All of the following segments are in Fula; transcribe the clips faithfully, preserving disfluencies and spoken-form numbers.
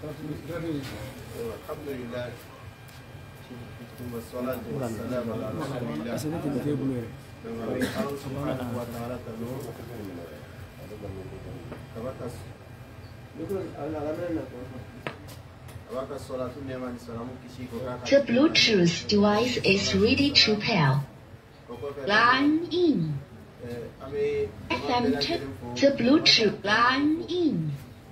Alhamdulillah. Wassalatu wassalamu ala rasulillah. Allah subhanahu wa ta'ala tanu. Tabakas. The Bluetooth device is ready to pair. Line in. F M check. The Bluetooth line in.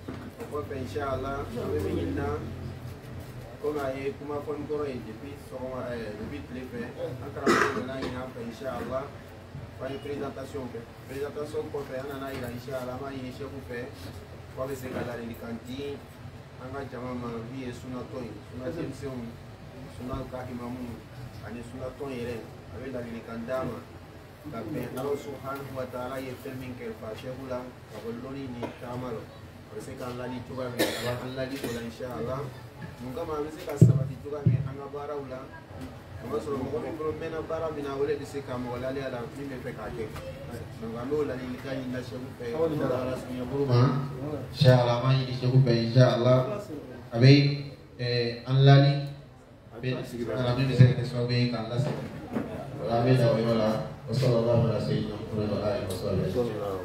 Comme ay kuma fon ko ay depuis son depuis les faits encore là il a fait inchallah pas une présentation fait présentation ko fait ana ila inchallah ma yi chef fait ko be se kala ni kanti anga jama ma vie suna toy suna temsion suna ka imamu ani suna toy yere avec la ni kandama la pe Allah subhanahu wa ta'ala ye filming ker fa shehula ko loni ni tamalo ko se kan la ni tuba ni Allah di ko inchallah Munga mamisi kasabati tuga mi anga bara ula anga solo mo ko ko mena bara bina wole dise kam wala le ala mi me peka ke donc ando la ni kany na shebu pe ala sunya buruma inshallah ma yi shebu pe inshallah abe eh anlali abe ala mi me se ke so be kan la se wala be da wala sallallahu alaihi wasallam.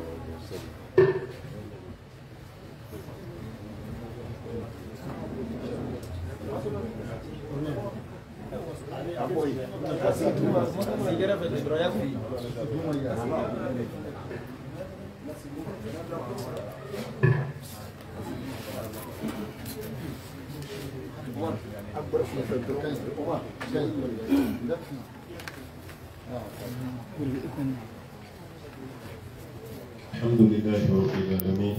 الحمد لله رب العالمين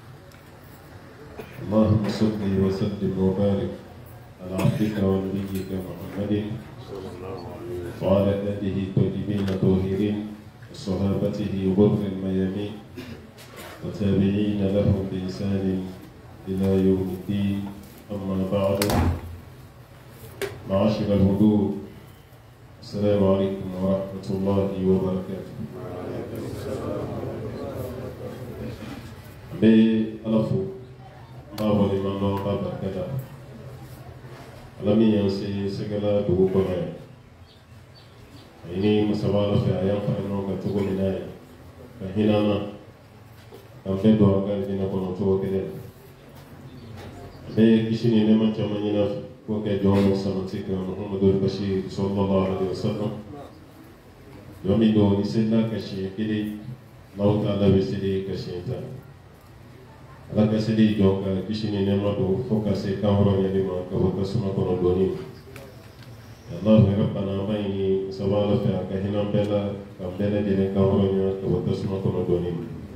اللهم صل وسلم وبارك على عبدك ونبيك محمد وعلى آله الطيبين الطاهرين وصحابته غر الميامين وتابعين لهم بإحسان إلى يوم الدين أما بعد معاشر الحضور السلام عليكم ورحمة الله وبركاته. Be alafu bawo ni mama baba kada alami yansi segala dugu kore ini masawala fe ayam fa no ka tugo ni nae ka hinana ka fe do ga dina kono to kede be kishini ne man chama ni na ko ke jono sanati ka Muhammadu Bashir sallallahu alaihi wasallam yomi do ni sedna ka shi kede lauta la besidi ka shi ta ala ka sedi donc kishini nema do focusé kawro ya lima ka wata suma kono doni Allah rabbana bayni sawala fa ka hinam bela ka bela de kawro ya ka wata suma kono doni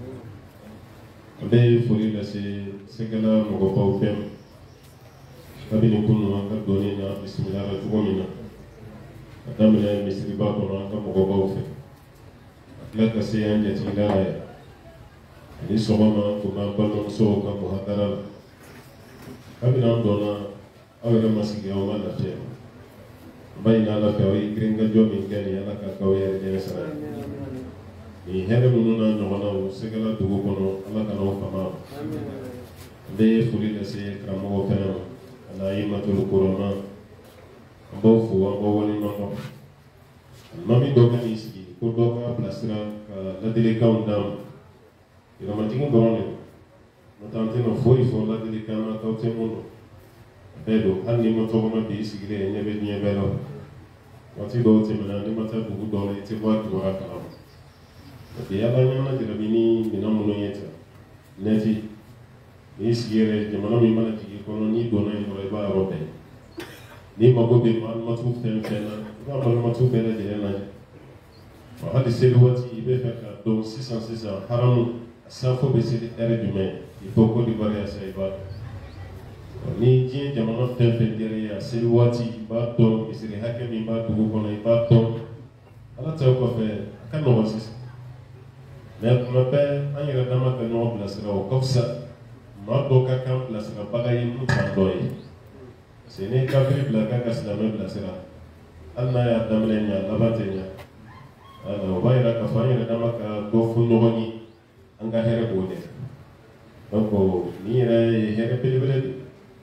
be furi la se segala mo go paw fem kabini kunu ka doni na bismillah ra tugomina adamle misri ba ko ka mo go paw fem la ka se anje tilaya ni sɔgɔma ko n'an balimamusow ka muhadara la kabini an donna aw yɛrɛ ma sigi aw ma lafiya n ba ɲini ala fɛ aw ye girinkajɔ min kɛ nin ala ka k'aw yɛrɛ ɲɛ sara nin hɛrɛ minnu n'a ɲɔgɔnnaw sɛgɛla dugu kɔnɔ ala ka n'aw fama n bɛ foli lase karamɔgɔ fɛnɛ ma ala ye matolo koroma an b'aw fo an b'aw waleɲuman dɔn alimami dɔ ka n'i sigi ko dɔ ka bilasira ka ladilikanw d'a ma Iramatigi dɔrɔn de don n'o tɛ an tɛna foyi fɔ ladilikan na k'aw tɛ mun dɔn bɛɛ don hali n'i ma tɔgɔma bi i sigilen ɲɛ bɛ diɲɛ bɛɛ la waati dɔw tɛmɛna n'i ma taa dugu dɔw la i tɛ bɔ a kibaruya kalama parce que ala ɲana jarabi ni minɛn minnu ye tan nɛti n'i sigi yɛrɛ jamana min mana jigin kɔnɔ n'i donna yen dɔrɔn i b'a yɔrɔ bɛɛ n'i mago bɛ malimatu fɛn fɛn na i b'a malimatu bɛɛ lajɛlen lajɛ hali seli waati i bɛ fɛ ka dɔn sisan sisan haramu Safo be seli ere jumɛn il faut ko di bari asa i b'a dɔn ni diɲɛ jamana fɛn fɛn diyara i ye a seli waati i b'a dɔn misiri hakɛ min b'a dugu kɔnɔ i b'a dɔn ala ta kɔfɛ a ka nɔgɔn sisan mais tuma bɛɛ an yɛrɛ dama ka ɲɔgɔn bilasira o ka fisa maa dɔw ka kan bilasirabaga ye mun t'an dɔ ye parce que ni kafiri bila k'a ka silamɛ bilasira hali n'a y'a daminɛ ɲɛ a laban tɛ ɲɛ o b'a yira k'a fɔ an yɛrɛ dama ka dɔ fɔ ɲɔgɔn ye an ka hɛrɛ b'o de donc ni yɛrɛ ye hɛrɛ belebele de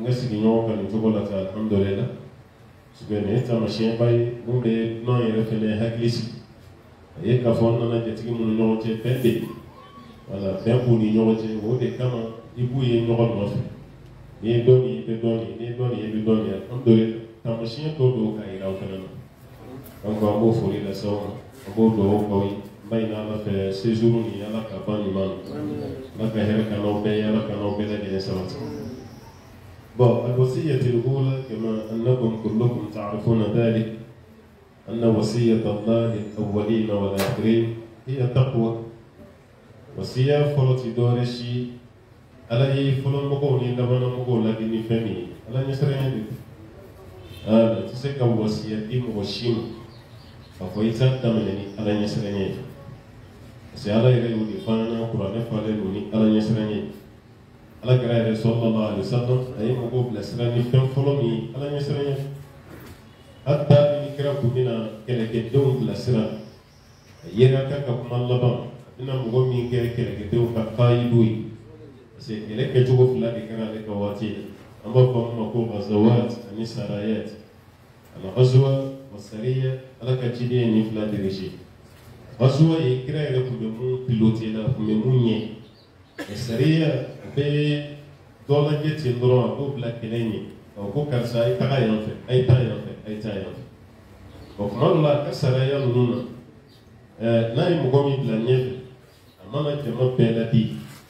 sigi ɲɔgɔn kan nin cogo la ten alhamdulillah sube nin ye taamasiyɛnba ye mun bɛ nɔn yɛrɛ fɛnɛ hakili sigi a ye k'a fɔ an nana jatigi minnu ɲɔgɔn cɛ bɛn bɛ yen wala bɛn b'u ni ɲɔgɔn cɛ o de kama i b'u ye ɲɔgɔn nɔfɛ n'i ye dɔn nin i bɛ dɔn nin n'i ye dɔn nin i bɛ dɔn nin alhamdulillah taamasiyɛn dɔw don k'a yira aw fɛnɛ na donc an b'o foli lase aw ma an b'o dugawu k'aw ye n b'a ɲini ala fɛ séjour nin ala ka ban ɲuman na ala ka hɛrɛ ka n'aw bɛɛ ye ala ka n'aw bɛɛ lajɛlen sabati bon الوصية الأولى كما أنكم كلكم تعرفون ذلك أن وصية الله الأولين والآخرين هي تقوى وصية فلوتي دورشي على أي فلان مقولين لما نقول لكن فمي على نسرين دي هذا تسكى وصية دي موشيم أفويتا تمنني على نسرين سي على يريد فانا قرآن فالني على نسرين على كرائم صلى الله عليه وسلم أي مقول لسرين فم فلاني على نسرين حتى إن كرا كنا كلا كدوم لسرين يراك كم الله بام إن مقول مين كلا كلا كدوم كقايدوي سي كلا كجوف لا كنا لك واتي أما فهم مقول غزوات النسريات الغزوة والسرية على كتير نفلا دريشي غزوة يكرا يركو بمو بيلوتي لا بمو السرية ب دولة جت يندرون أبو بلاك كنيني أو كو كرسا أي تغا ينفع أي تا ينفع أي تا ينفع وكمان الله كسرية لونا ناي مقومي بلا نيفع أما ما جمع بلدي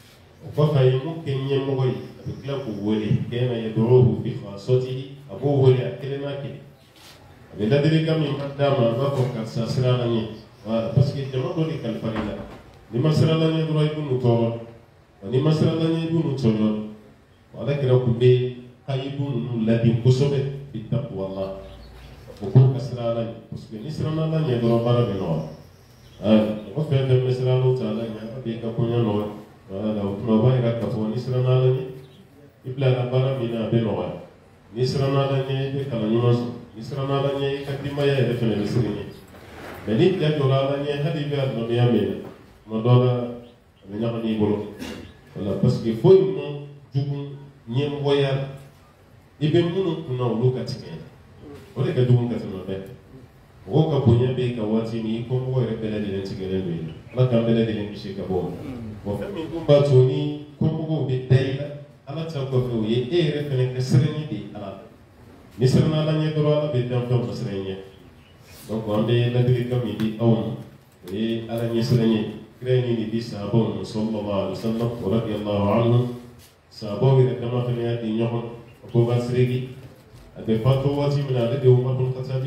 وفا يمكن يمغي بكلا بولي كما يدعوه في خاصته أبو ولي أكلمة كده بلادي كم يمدام ما فوق كرسا سراني بس كده دولي كالفريلا لما سراني دروي يكون طور ni masala ni bunu tono wala kira kumbe kayibun ladin kusobe bi taqwa Allah ko ko kasrala parce que ni srana la ni do bara be no ah ko fe de mesra lo taala ni be ka ko no wala la ko ba ira ka fo ni srana la ni ibla la bara mi na be no ni srana la ni be kala ni mas ni srana la ni ka di maya de fene sri ni be ni ja do la ni hadi be no ya me mo do la be na ni bolo voilà parce que faut non jugu nyem boya ibe munu kuna uluka tikena ole ka jugu katino be o ka bonya be ka wati ni ko mo re bele de tikena be ala ka bele de ni shika bo bo fa mi kumba toni ko mo be dayla ala ta ko fe ye e re fene ka sereni di ala ni serna la nye do ala be dam dam sereni donc on be la de ka mi di awon e ala nye sereni كراني دي سابون صلى الله عليه وسلم ورضي الله عنه سابون إذا كما في نهاية يوم أبو بسريجي أبي فتوى من على ده عمر بن الخطاب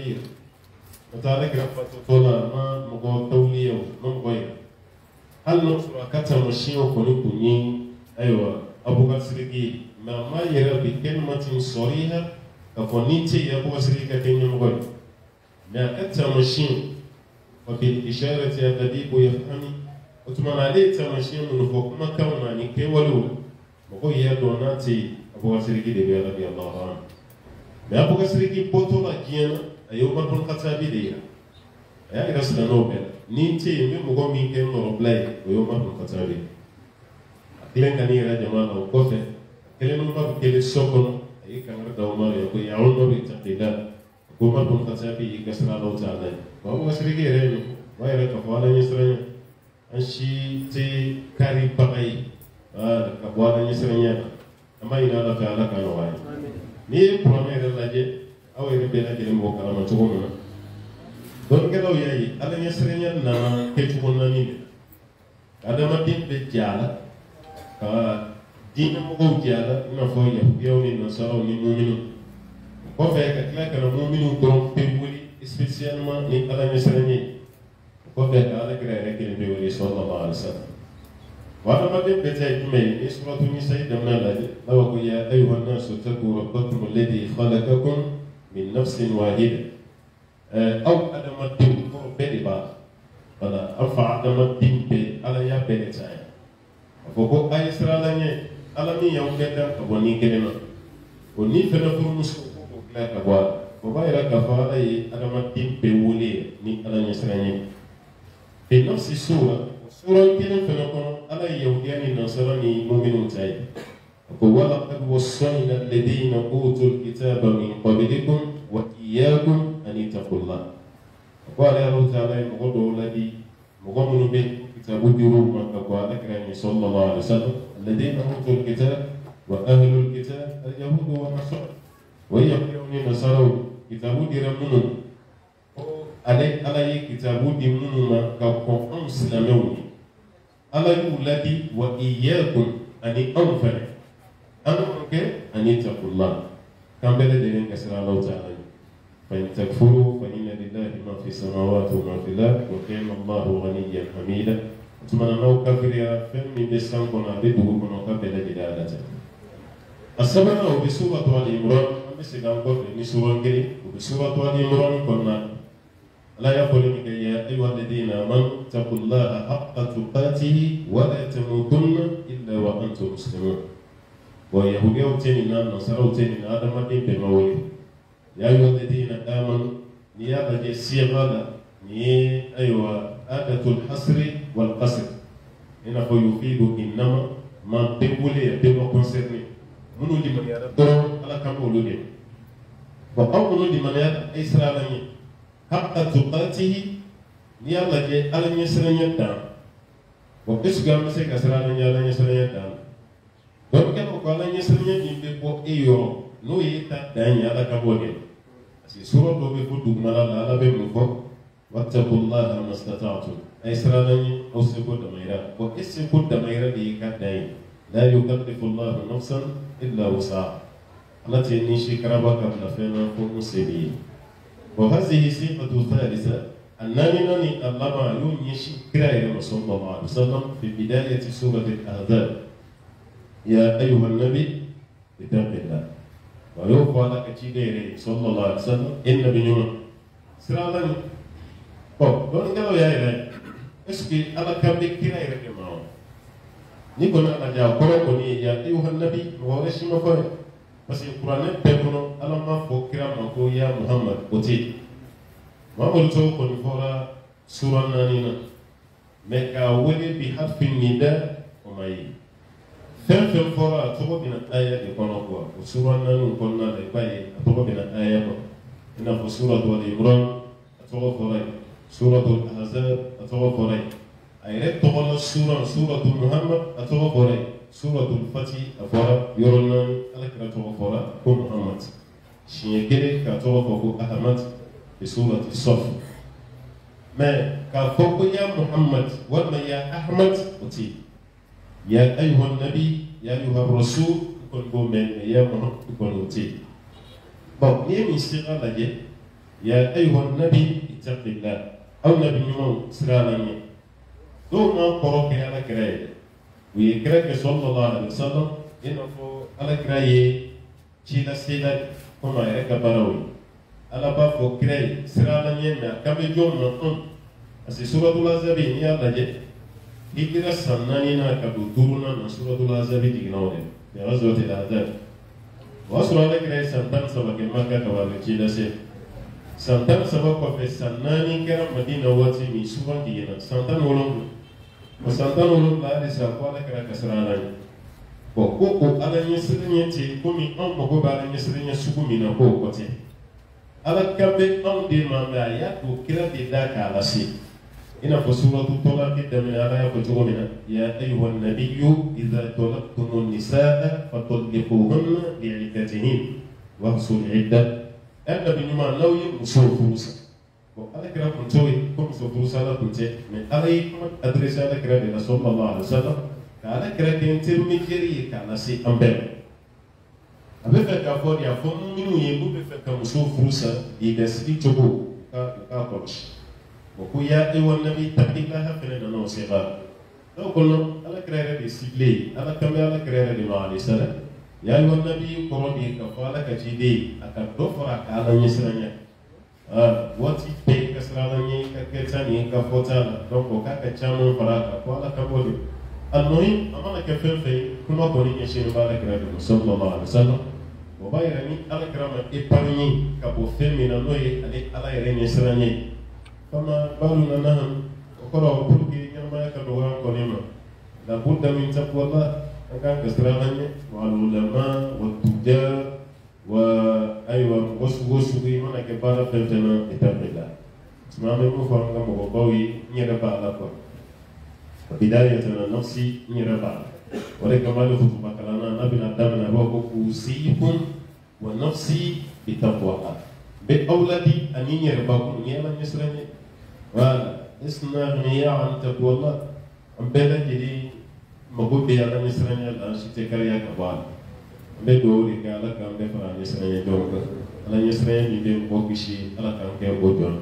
وتعالى كرافة طولا ما مقول توليه ما مغير هل نصر كتر مشيو كوني كوني أيوة أبو بسريجي ما ما يرى بكلمة صريحة كفنيتي أبو بسريجي كتير مغير ما كتر مشيو وفي الإشارة الذي يفهمي وتمنى عليه تمشي من فوق ما كان ماني كي ولو بقول يا دوناتي أبو سريكي دبي رضي الله عنه ما أبو سريكي بطولة جينا أيوم بكون كتابي ديا يا إذا سنوبل نيتي مي مقول مين كي نوربلاي أيوم بكون كتابي أكلم كني رجع ما لو كفه أكلم ما بكيل سكون أي كان رد أمر يقول يا عمر بيتقيدا أيوم بكون كتابي يكسر الله تعالى أبو سريكي رجع ما يرى كفوانا يسرنا أشي تي كاري بقي آه كبوانا يسرنيا أما إن الله تعالى كان واي ني برامير لاجي أو يربينا كلام وكلام تقولنا دون كده وياي الله يسرنيا نا كتقولنا نين هذا ما دين بجالا كا دين مقول جالا نفويا يومي نصارى نمؤمنون كوفي كلا كنا مؤمنون كرام بيقولي spécialement ni الله يسرنيا وفي على كرائم كلمة صلى الله عليه وسلم وأنا ما بين بتاعي كمين سورة النساء دمنا لدي لو يا أيها الناس اتقوا ربكم الذي خلقكم من نفس واحدة أو أدم الدين بدي با ولا أرفع أدم الدين ب على يا بنتاعي فوق أي سرالني على مي يوم كذا كبوني كلمة وني فنفر مسكو لا كبوا وبايرا كفاله أدم الدين بولي ني على نسراني في نفس السورة سورة كده فنقول على يهوديان النصارى مؤمنون تاي ولقد وصينا الذين أوتوا الكتاب من قبلكم وإياكم أن اتقوا الله. وقال الله تعالى مغضو الذي مغمن به كتاب الدروب من قال صلى الله عليه وسلم الذين أوتوا الكتاب وأهل الكتاب اليهود والنصارى ويقولون نصارى كتاب الدروب على على كتاب الدروب كقوم مسلمون على الذي وإياكم أن أنفر أنك أن اتقوا الله كم بلدين كسر الله تعالى فإن تكفروا فإن لله ما في السماوات وما في الأرض وكان الله غنيا حميدا ثم أنه كفر يا فم بسان كنا بدو كنا قبل جدالته السبب هو بسورة آل عمران بسيطان قبل بسورة غير وبسورة آل عمران كنا لا يقول يا أيها الذين آمنوا اتقوا الله حق تقاته ولا تموتن إلا وأنتم مسلمون ويهودي وتنين النصارى وتنين آدم الدين بمويه يا أيها الذين آمنوا نيابة الصيغة ني أيوة آدة الحصر والقصر هنا فيفيد إنما ما تقولي تبغى كونسيرني منو دي من يرى دور على كم ولودي وأو منو دي من يرى إسرائيلي حق تقاته نيابة جي على نيسرني دام وكسر مسك إسرائيلي على نيسرني دام donc quand on parle de Seigneur il faut iyo no yita danya ala kabone si sura do be fudu mala ala be mufo wattaqullaha mastata'tum ay sarani o se ko damaira ko esse ko damaira di ka dai la yukallifu Allah nafsan illa wusaha alati ni shi karaba ka na fena ko musebi wa hadhihi sifatu thalitha annani nani Allah ma yun yishi kira ya sallallahu alaihi wasallam fi bidayati surati al-ahzab يا أيها النبي اتق الله ويوقع لك تشيديري صلى الله عليه وسلم إن بنيوم سرادني أو دون قالوا يا إلهي اسكي على كبير كنا يركب معه نقول أنا جاء قرآني يا أيها النبي وورش ما فيه بس القرآن بيقولون ألا ما فكر ما هو يا محمد أتي ما قلتوا كن فورا سورة نانينا مكا ولي بحرف النداء وما يي fɛn fɛn fɔra a tɔgɔ bɛna aya de kɔnɔ kuwa o sura naani kɔnɔna la i b'a ye a tɔgɔ bɛna aya kɔnɔ i n'a fɔ suratul Imran a tɔgɔ fɔra yen suratul Ahzab a tɔgɔ fɔra yen a yɛrɛ tɔgɔ la sura suratul Muhammad a tɔgɔ fɔra yen suratul Fatih a fɔra yɔrɔ naani Alakira tɔgɔ fɔra ko Muhammad siɲɛ kelen k'a tɔgɔ fɔ ko Ahmad de suratul Saf mais k'a fɔ ko ya Muhammad walima ya Ahmad o tɛ yen يا أيها النبي يا أيها الرسول كن بومن يا محمد كن وتي bon ni mi sira laje ya أيها النبي اتق الله أو نبي نمو سرا لني دو ما قرأ على كراي ويكرك صلى الله عليه وسلم إنه على كراي شيلا سيلا كما يرك براوي على باب كراي سرا لني ما كم يوم نقوم أسي سورة الأحزاب يا laje hijira sanani na kadu turuna na suratul Ahzab dignawde ya ghazwatul Ahzab wa sura kira santan sabake makka kawale chida se santan sabako fe sanani kera madina wati mi sura kiyena santan wolon ko santan wolon la de sa ko la kira kasrana ko ko ko ala nyesrinya ti ko mi on ko ba ala nyesrinya sukumi na ko ko ti ala kabe on de manda ya ko kira de da ka la si إن في سورة الطلاق من آية فتقولنا يا أيها النبي إذا طلقتم النساء فطلقوهن لعدتهن واحصوا العدة أنا بنما نوي مسوف فروسا وأنا كرا كنتوي كم مسوف فروسا لا كنت من عليكم أدرس على كرا رسول الله عليه وسلم على كرا كنتر مجري كان سي أمبر أبدا كفور يا فم منو يبو بفك مسوف فروسا يدسي تبو كا كا كوش وكويا أيها النبي اتق الله فلنا نوصيغا لو قلنا على كريرة دي سيبلي على كم على كريرة دي معالي سلام يا أيها النبي قرني كفالك جدي أكدفرك على نسرنيا آه واتي بي كسراني ككتاني كفوتانا دونك كاكتشامون فراكا وعلى كبولي المهم أمانا كفين في كما قولي يشير على كريرة صلى الله عليه وسلم وبايرني على كرامة إباني كبو فيمينا نوي على يرين يسرنيا كما بالنا نهم وقرأوا كل كلمة يكتبها قليما لابد من تقوى الله كان كسرانية والعلماء والتجار وأيوة وسو وسو من كبار فلتنا إتابلا اسمع من مفهوم كم وقوي نيربا لكم بداية نفسي نيربا ولكمال خطبة كلامنا نبنا دمنا وكوسيكم ونفسي بتقوى بأولادي أن يرباكم نيلا نسرني ولا استغنياء عن تقوى الله أم بلا جدي مقول بيانا نسرني الآن شتكريا كبار بدوري كالا كام بفرا نسرني دونك على نسرني بين بوكشي على كام كيبودون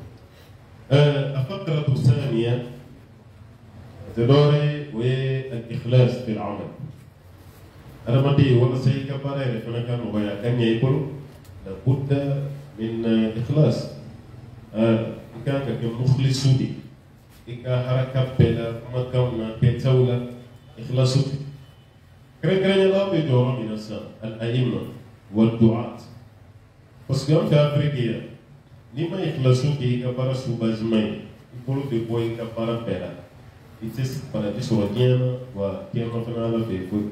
الفقرة الثانية تدوري والإخلاص في العمل أنا ما دي ولا شيء كبار يعرفنا كم ويا كم يقول لابد من إخلاص كان كمخلص سودي إذا حركة بلا مكان بتولى إخلاص سودي كره كره الله بدور من الناس الأئمة والدعاة بس كم في أفريقيا لما إخلاص سودي كبار سوبازماي يقولوا بقول كبار بلا إتس para تسوقينا وكيما فنانا في كل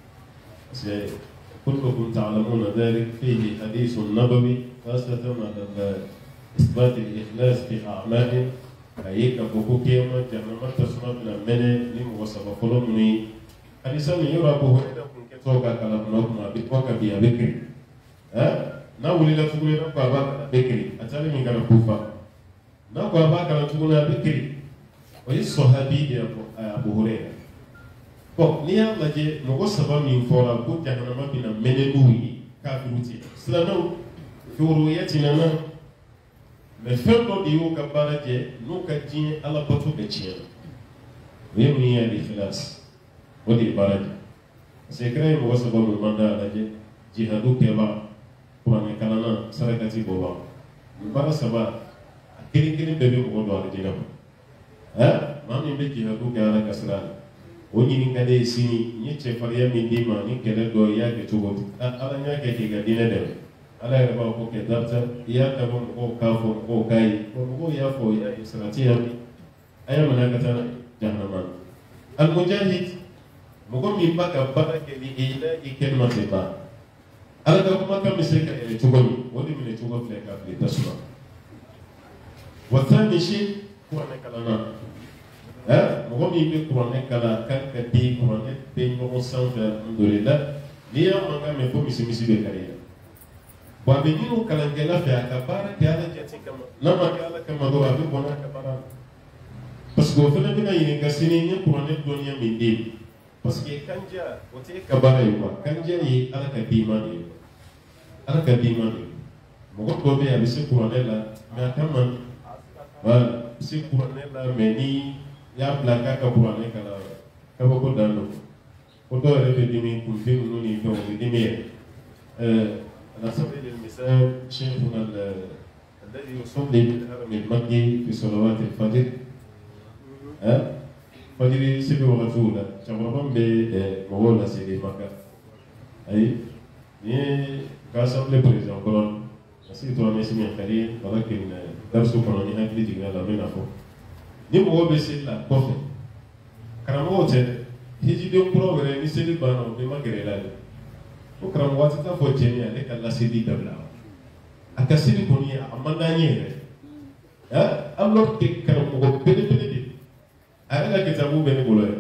كلكم تعلمون ذلك فيه حديث نبوي خاصة على إثبات الإخلاص في أعمال أيك أبوكو كيما جهنم تسمع من منه لم وصف فلومني حديثا يرى أبوه إذا كنت توقع كلام نوما بتوقع بيا بكري ها نقول لا تقول لنا بابا بكري أتالي من كلام كوفا نقول بابا كلام تقول لنا بكري ويصحابي أبو هريرة bon ni y'a lajɛ mɔgɔ saba min fɔra ko jahanama bɛna mɛnɛ n'u ye kafiru ti silamɛw foroya ti nana mɛ fɛn dɔ de y'u ka baara kɛ n'u ka diɲɛ ala bato bɛ tiɲɛ o ye mun ye al-ikhlas o de ye baara kɛ parce que kira ye mɔgɔ saba min man da lajɛ jihadu kɛba kuranɛ kalanna sarakati bɔba nin baara saba a kelen kelen bɛɛ bɛ mɔgɔ don alijinɛ kɔnɔ ɛ maa min bɛ jihadu kɛ ala ka sira la o ɲininkali sini n ye cɛfarinya min d'i ma ni kɛlɛ dɔ i y'a kɛ cogo di ala y'a kɛ k'i ka diinɛ dɛmɛ ala yɛrɛ b'a fɔ kɛ darita i y'a dabɔ mɔgɔw k'a fɔ mɔgɔw k'a ye mɔgɔw y'a fɔ i y'a ye sarati y'a bi a y'a minɛ ka taa jahanama al-mujahid mɔgɔ min b'a ka baara kɛ ni i la i kɛnɛma tɛ ban ala ka kumakan bɛ se ka yɛlɛ cogo min o de minɛ cogo filɛ k'a fili tasuma wa thani shay kuranɛ kalanna mɔgɔ min bɛ kuranɛ kalan kan ka di kuranɛ bɛ ɲɔgɔn sanfɛ alhamdulillah n'i y'a mankan mɛn fo misi-misi bɛ kari la wa a bɛ ɲini o kalankɛla fɛ a ka baara kɛ ala jate kama n'a ma kɛ ala kama dɔrɔn a bɛ bɔ n'a ka baara la parce que o fana bɛna ɲininka sini n ye kuranɛ dɔnniya min di parce que kanja o tɛ e ka baara ye quoi kanja ye ala ka dima de ye ala ka dima de ye mɔgɔ dɔ bɛ yen a bɛ se kuranɛ la mɛ a ka man voilà a bɛ se kuranɛ la mɛ ni y'a bila k'a ka kuranɛ kalan kabako dan don ko dɔw yɛrɛ bɛ dimi kunfin ninnu ni fɛnw o bɛ dimi yɛrɛ على سبيل المثال شيخنا الذي يصلي بالهرم المكي في صلوات الفجر ها فجر سبع وغزولة شغلهم بمغولة سيدي مكة أي ni كاسم لبريزان كلون نسيت أن اسمي خليل ولكن درسه كلوني هكذا جينا لمن أفو ni mɔgɔ bɛ seli la kɔfɛ karamɔgɔw tɛ hijiden kura wɛrɛ ni seli banna o bɛɛ ma gɛrɛ la dɛ ko karamɔgɔ tɛ taa fɔ cɛ ni ale ka laseli dabila a ka seli kɔni a man d'an ye yɛrɛ ɛ alors que karamɔgɔ belebele de a yɛrɛ ka kitabu bɛ ne bolo yɛrɛ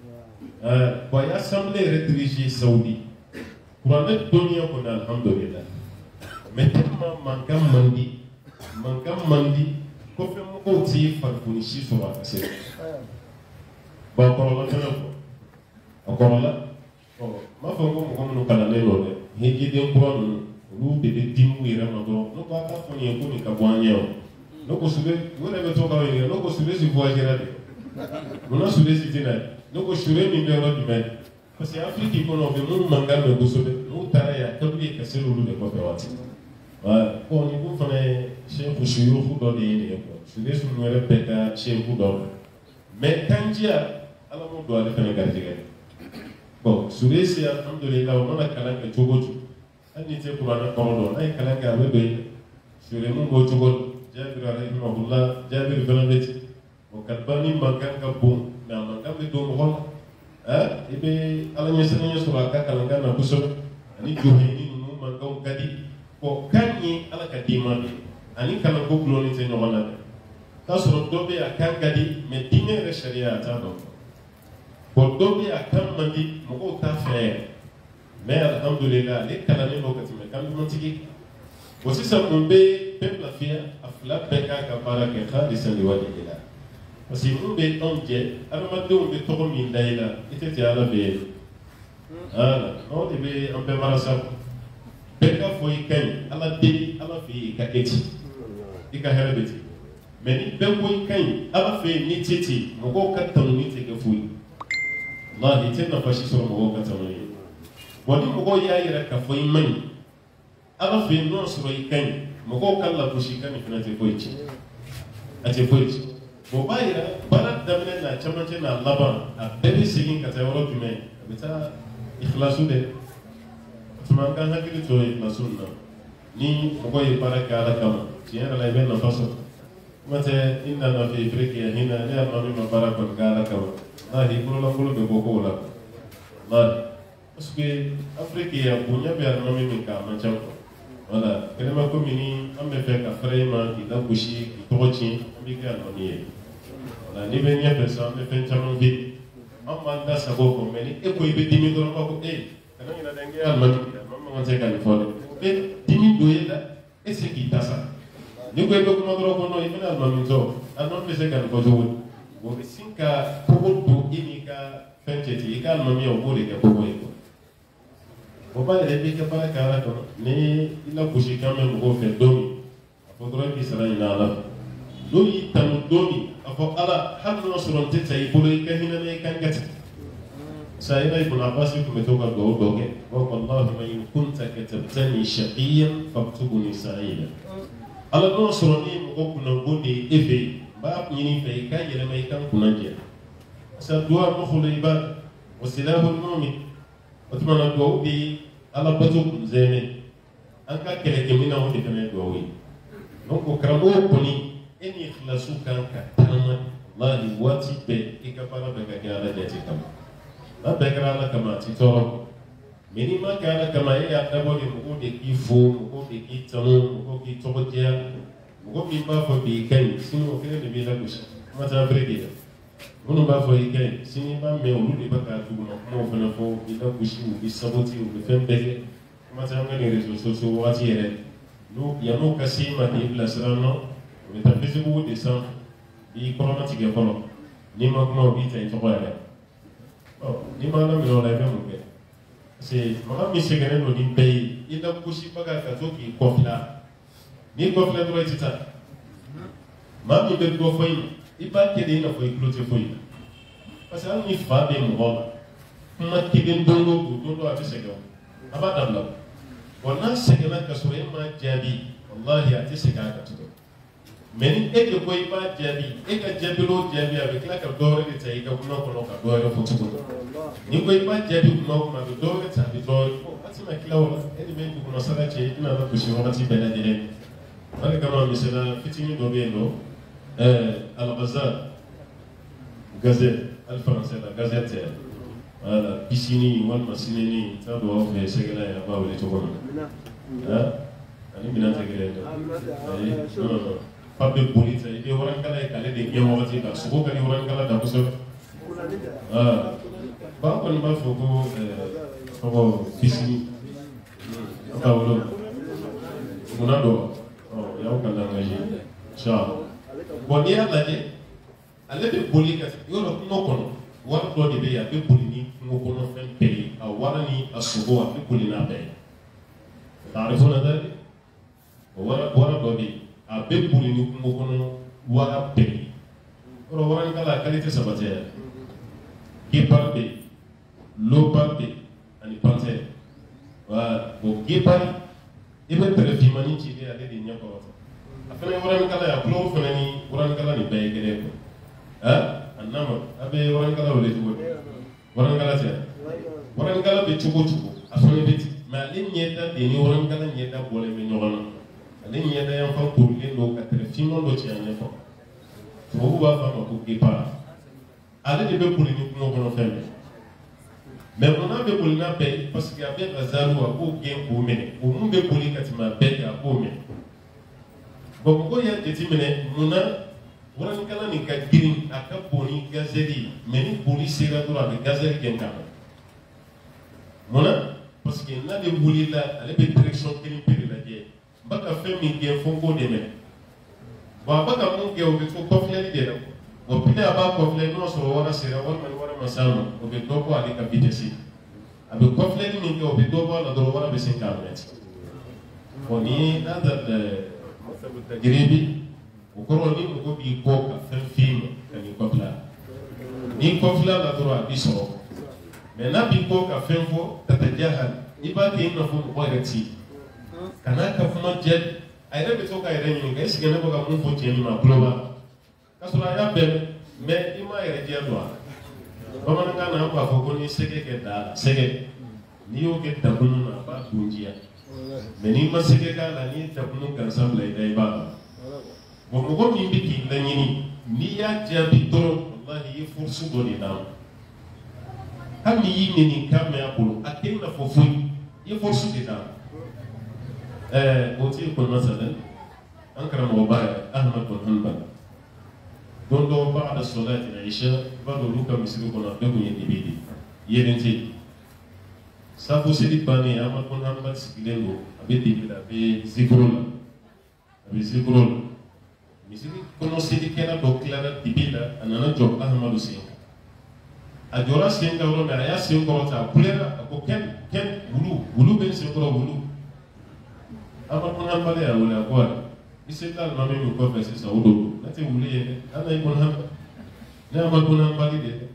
ɛ bon a ye assemblée yɛrɛ dirige Saoudi kuranɛ dɔnniya kɔni alhamdulillah mais tellement mankan man di mankan man di ko fɛn mɔgɔw tɛ farikolo si sɔrɔ a ka se bon a kɔrɔla fana fɔ a kɔrɔla ɔ n b'a fɔ ko mɔgɔ minnu kalannen don dɛ hijiden kura ninnu olu de bɛ di n'u yɛrɛ ma dɔrɔn ne ko a t'a fɔ nin ye ko nin ka bɔ an ɲɛ o ne ko sube u yɛrɛ bɛ to k'aw ɲininka ne ko sube si voyagera de munna sube si tɛ na ye ne ko sube min bɛ yɔrɔ jumɛn parce que afiriki kɔnɔ o bɛ minnu mankan mɛn kosɛbɛ n'u taara yan a ka d'u ye ka seli olu de kɔfɛ waati bon nin ko fana ye seku suyuku dɔ de ye nin ye quoi sube sunu yɛrɛ bɛɛ ka seku dɔ mais kanjiya ala m'o don ale fana garijɛgɛ bon sube si alhamdulillah o mana kalan kɛ cogo o cogo hali n'i tɛ kuranɛ kɔrɔ dɔn n'a ye kalan kɛ a bɛ don ye sube mun b'o cogo la Jabir rahimahullah Jabir fana bɛ ten bon kaliba ni mankan ka bon mais a mankan bɛ don mɔgɔ la eh ibe ala nyesana nyesura ka kalanga na kuso ani johini no man ka kadi ko kanyi ala kadima bi ani kala ko gloni te no wala ta so do be akan kadi me dine re sharia ta do ko do be akan mandi mo ko ta fe mais alhamdulillah le kala ne lokati me kan mo tigi ko sisa mo be peuple afia afla peka ka para ke khalisan liwadi ila parce que on be onje adamadenw bɛ tɔgɔ min da i la i tɛ ten ala bɛ yen ala anw de bɛ an bɛɛ mara sa bɛɛ ka fɔ i ka ɲi ala deli ala fɛ yen i ka kɛ ten i ka hɛrɛ bɛ ten mɛ ni bɛɛ ko i ka ɲi ala fɛ yen ni tɛ ten mɔgɔw ka tanu ni tɛ kɛ foyi walahi i tɛ nafa si sɔrɔ mɔgɔw ka tanu ye wa ni mɔgɔw y'a yɛrɛ k'a fɔ i man ɲi ala fɛ yen n'o sɔrɔ i ka ɲi mɔgɔw ka lagosi ka nin fana tɛ foyi tiɲɛ a tɛ foyi tiɲɛ. Bon bah il a barat d'amener la championnat na laban a bébé segin ka tayoro dume beta ikhlasu de tuma kan hakili to ikhlasu na ni mo koy baraka ala kama tiara la ben na faso mate inna na fi afrika hina la ma mi baraka ala kama na hi kulo la kulo be boko la na parce que afrika ya bunya be ala mi ka ma cham voilà kelema ko mini ambe fe ka frema ki da bushi ki tochi ambi ka no ni ni bɛ ɲɛfɛ sa an bɛ fɛn caman kɛ an b'an da sago kɔ mɛ ni e ko i bɛ dimi dɔrɔn b'a fɔ e kana ɲinɛ dɛ n kɛ alimami de ma man se ka nin fɔ dɛ e dimi don e la e se k'i ta sa ni ko i bɛ kuma dɔrɔn kɔnɔ i bɛna alimami tɔ alimami bɛ se ka nin fɔ cogo di o bɛ sin ka kogo don i n'i ka fɛn cɛ ten i ka alimami o b'o de kɛ kogo ye kuwa o b'a yɛrɛ i b'i ka baara kɛ ala kɔnɔ ni i la gosi kan bɛ mɔgɔw fɛ don min a fɔ dɔrɔn i k'i sara ɲinɛ ala fɛ n'o y'i tanu don min ako ala hal no soron te tay bolo ka hina ne kan gati sayida ibn abbas ko meto ka do doge wa wallahi ma in kunta katabtani shaqiyan faktubuni sa'ida ala no soron ni mo ko no bonde ebe ba nyini fe ka yele mai kan kunaje sa du'a mo khulu ibad wa silahu al-mu'min wa tamana do bi ala batu zeme an ka kele ke mina o de kana do wi donc ko kramo ko ni eni ikhlasu kan ka tama wallahi wati be ikapara be ka ala jati kam ba be ka ala kama ti to mini ma ka ala kama ya dabo de mo de ki fo mo de ki tamo mo ki to dia mo ki ba fo bi kan sino ke de bi la kusa ma ta brede mo ba fo i kan sini ba me o de ba ka tu mo mo fa na fo bi la kushi o bi saboti o bi fembe ma ta ngani reso so so wati ere no ya no kasima de ibla srano metaphysique ou descend i korona tige kono ni ma kuma bi tay to xoya oh ni ma la mi lo lay mu ke c'est ma mi segene no di pay i da kushi baga ka to ki kofla ni kofla do ci ta ma mi be do foy i ba ke de na foy cloté foy parce que ni fa be mo ba ma tige ndongo do do ati sege aba dabla wala segena ka so ma jabi wallahi ati sega ka to mais ni e de ko i b'a jaabi e ka jaabilo jaabi a bɛ tila ka dɔwɛrɛ de ta i ka kuma kɔnɔ ka dɔwɛrɛ fɔ tuguni ni ko i b'a jaabi kuma o kuma a bɛ dɔwɛrɛ ta a bɛ dɔwɛrɛ fɔ a tɛna tila o la e de bɛ duguma sara cɛ i tɛna la gosi wagati bɛɛ lajɛlen o de kama misala fitinin dɔ bɛ yen nɔ ɛɛ Al-Ghazal gazette ali faransɛ la gazette wala bisini walima sinini t'a dɔn aw fɛ sɛgɛla ye a b'a wele cogo min na ani minɛn tɛ kelen dɛ ayi non non pape bonita i bɛ warankala ye k'ale de gɛn wagati la sogo ka di warankala da kosɛbɛ aa ba kɔni b'a fɔ ko tɔgɔ bisini an b'a wele munna dɔ ɔ y'aw ka langaji sa bon n'i y'a lajɛ ale bɛ boli ka yɔrɔ kungo kɔnɔ wari dɔ de bɛ yen a bɛ boli ni kungo kɔnɔ fɛn bɛɛ ye a wari ni a sogo a bɛ boli n'a bɛɛ ye taarifo na dɛ o wari wari dɔ bɛ yen a bɛ boli ni kungo kɔnɔ wara bɛɛ ye yɔrɔ waranikala a qualité saba tɛ yan gepard bɛ yen leopard bɛ yen ani panthère wa bon gepard i bɛ pɛrɛ finmani ci de ale de ɲɛ kɔrɔ a fana ye waranikala ye a kulo fana ni waranikala ni bɛɛ ye kelen ye a nama a bɛ waranikala wele cogo di waranikala tɛ waranikala bɛ cogo cogo a fana bɛ ten mɛ ale ɲɛda de ni waranikala ɲɛda bɔlen bɛ ɲɔgɔn na ale ɲɛda yan fan korilen don ka tɛmɛ finman dɔ cɛ a ɲɛfɛ tubabuw b'a fɔ a ma ko gepard ale de bɛ boli ni kungo kɔnɔ fɛn bɛɛ mais on a besoin de paix parce qu'il y a bien Lazaro à beau gain pour mener au monde de poli quand tu m'appelles à beau mener bon pourquoi il y a des timés mon a on a une canne ni green à cap poni gazeli mais ni poli sera droit avec gazeli qui est quand mon a parce qu'il y a des boulis là avec des directions qui ne peuvent pas dire baka fait mi gain fongo de mener bon baka mon gain au beau conflit de là au pile à bas conflit non sur on a sera on a on a masama au beau topo avec capitesi avec conflit ni au beau topo la droit on a besoin de on y a dans Gribi, au cours ni au bi ko ka fen film ka ni kopla ni kopla la droit bi so mais na bi ko ka fen fo ta jahal iba ke na fo ko reti kana ka fuma jet ay rebe to ka ire ni ga sigene ko ka mu fo jeni ma globa ka so la ya be mais ima ire je do bama nga na ko fo ko ni sege ke da sege ni yo ke da bunu na ba kunjiya mais ni ma sege ka la ni da bunu kan sam lay day ba bon mo mi biki la ni ni ya jabi to wallahi yi forsu do ni dam kam ni yi ni kam ya bulu akin na fo fu yi forsu di dam eh o ti ko masalan an kara mo ba ahmad bin hanbal don do ba'da salati al-isha ba do luka misri ko na be ko yedi bidi yeden ti sabu sidi bani ahmad bin hanbal sigilendo abedi bila be zikrul abi zikrul misiri kono sidi kena do clara dibila anana job ahmadu sin a jora sin ka woro mera ya sin ko ta kulera ko ken ken wulu wulu ben sin ko wulu ama ko nan bale ya wala ko isita ma me ko fa sisa wudo nati wulu ye ana ko nan na ma ko nan bale de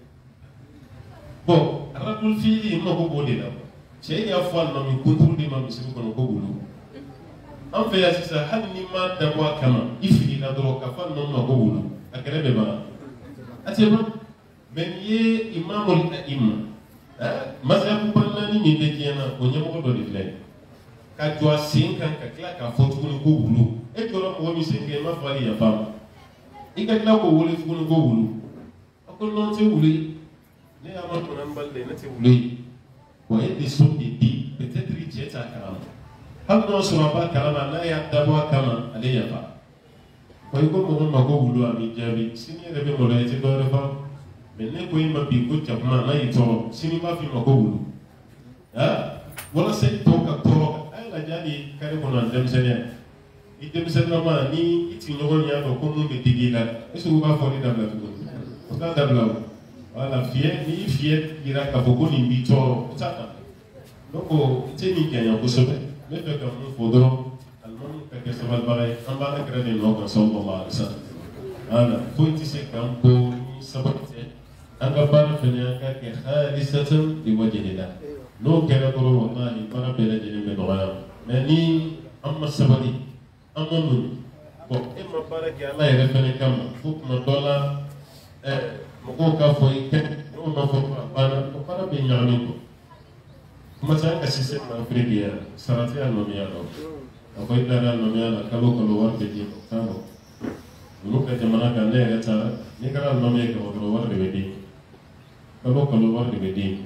bo arabul fili mo ko bodi la che ya fal ma mi kuntu di ma misiri kono ko wulu an fɛ yan sisan hali ni ma dabɔ a kama i filila dɔrɔn ka fa nɔ ma ko wulu a kɛrɛ bɛ ban a tɛ ban mɛ n'i ye imamu ima masabu naani min bɛ diɲɛ na o ɲɛmɔgɔ dɔ de filɛ ka jɔ a sen kan ka tila k'a fɔ tuguni ko wulu e jɔra mɔgɔ min sen kan i ma fɔ ale yafa ma i ka tila k'o wele tuguni ko wulu a ko nɔn tɛ wulu ye ne y'a ma tɔnɔ n bali de ne tɛ wulu ye wa e de so de di peut-être cɛ t'a kalama hali n'o sɔrɔ a b'a kalama n'a y'a dabɔ a kama ale yafa wa i ko mɔgɔ ma ko wulu a b'i jaabi sini yɛrɛ bɛ mɔlɔ i tɛ dɔwɛrɛ fa mɛ ne ko i ma bi ko jakuma n'a y'i tɔɔrɔ sini b'a f'i ma ko wulu ah walasa i tɔw ka tɔɔrɔ a ye lajɛ hali kare kɔnɔ a denmisɛnniya i denmisɛnninama ni i tigiɲɔgɔn y'a dɔn ko mun bɛ digi i la est-ce que u b'a fɔ ni dabila tuguni o t'a dabila o wala fiyɛ n'i y'i fiyɛ yira k'a fɔ ko nin b'i tɔɔrɔ o t'a kan donc i tɛ nin janya kosɛbɛ. Ne fais comme il faut donc, allemand, quelque chose de pareil, en bas de créer des noms comme ça, on va ça. Voilà, faut être ici comme pour saboter. En bas de finir, quelque chose de certain, il va dire là. Nous, quel est le rôle, on a dit, on a appelé les gens de droit. Mais ni, on m'a saboté, on m'a mis. Bon, et ma part qui a là, il est venu comme, faut que mon dollar, eh, mon cas, faut y être, on m'a fait pas, on m'a pas bien yamé. Macam kasih saya mengafiri dia, syaratnya nomia lo. Apa itu ada nomia lo? Kalau keluar jadi tahu. Dulu kerja mana kan dia kata, ni kalau nomia kalau keluar di wedding, kalau keluar di wedding,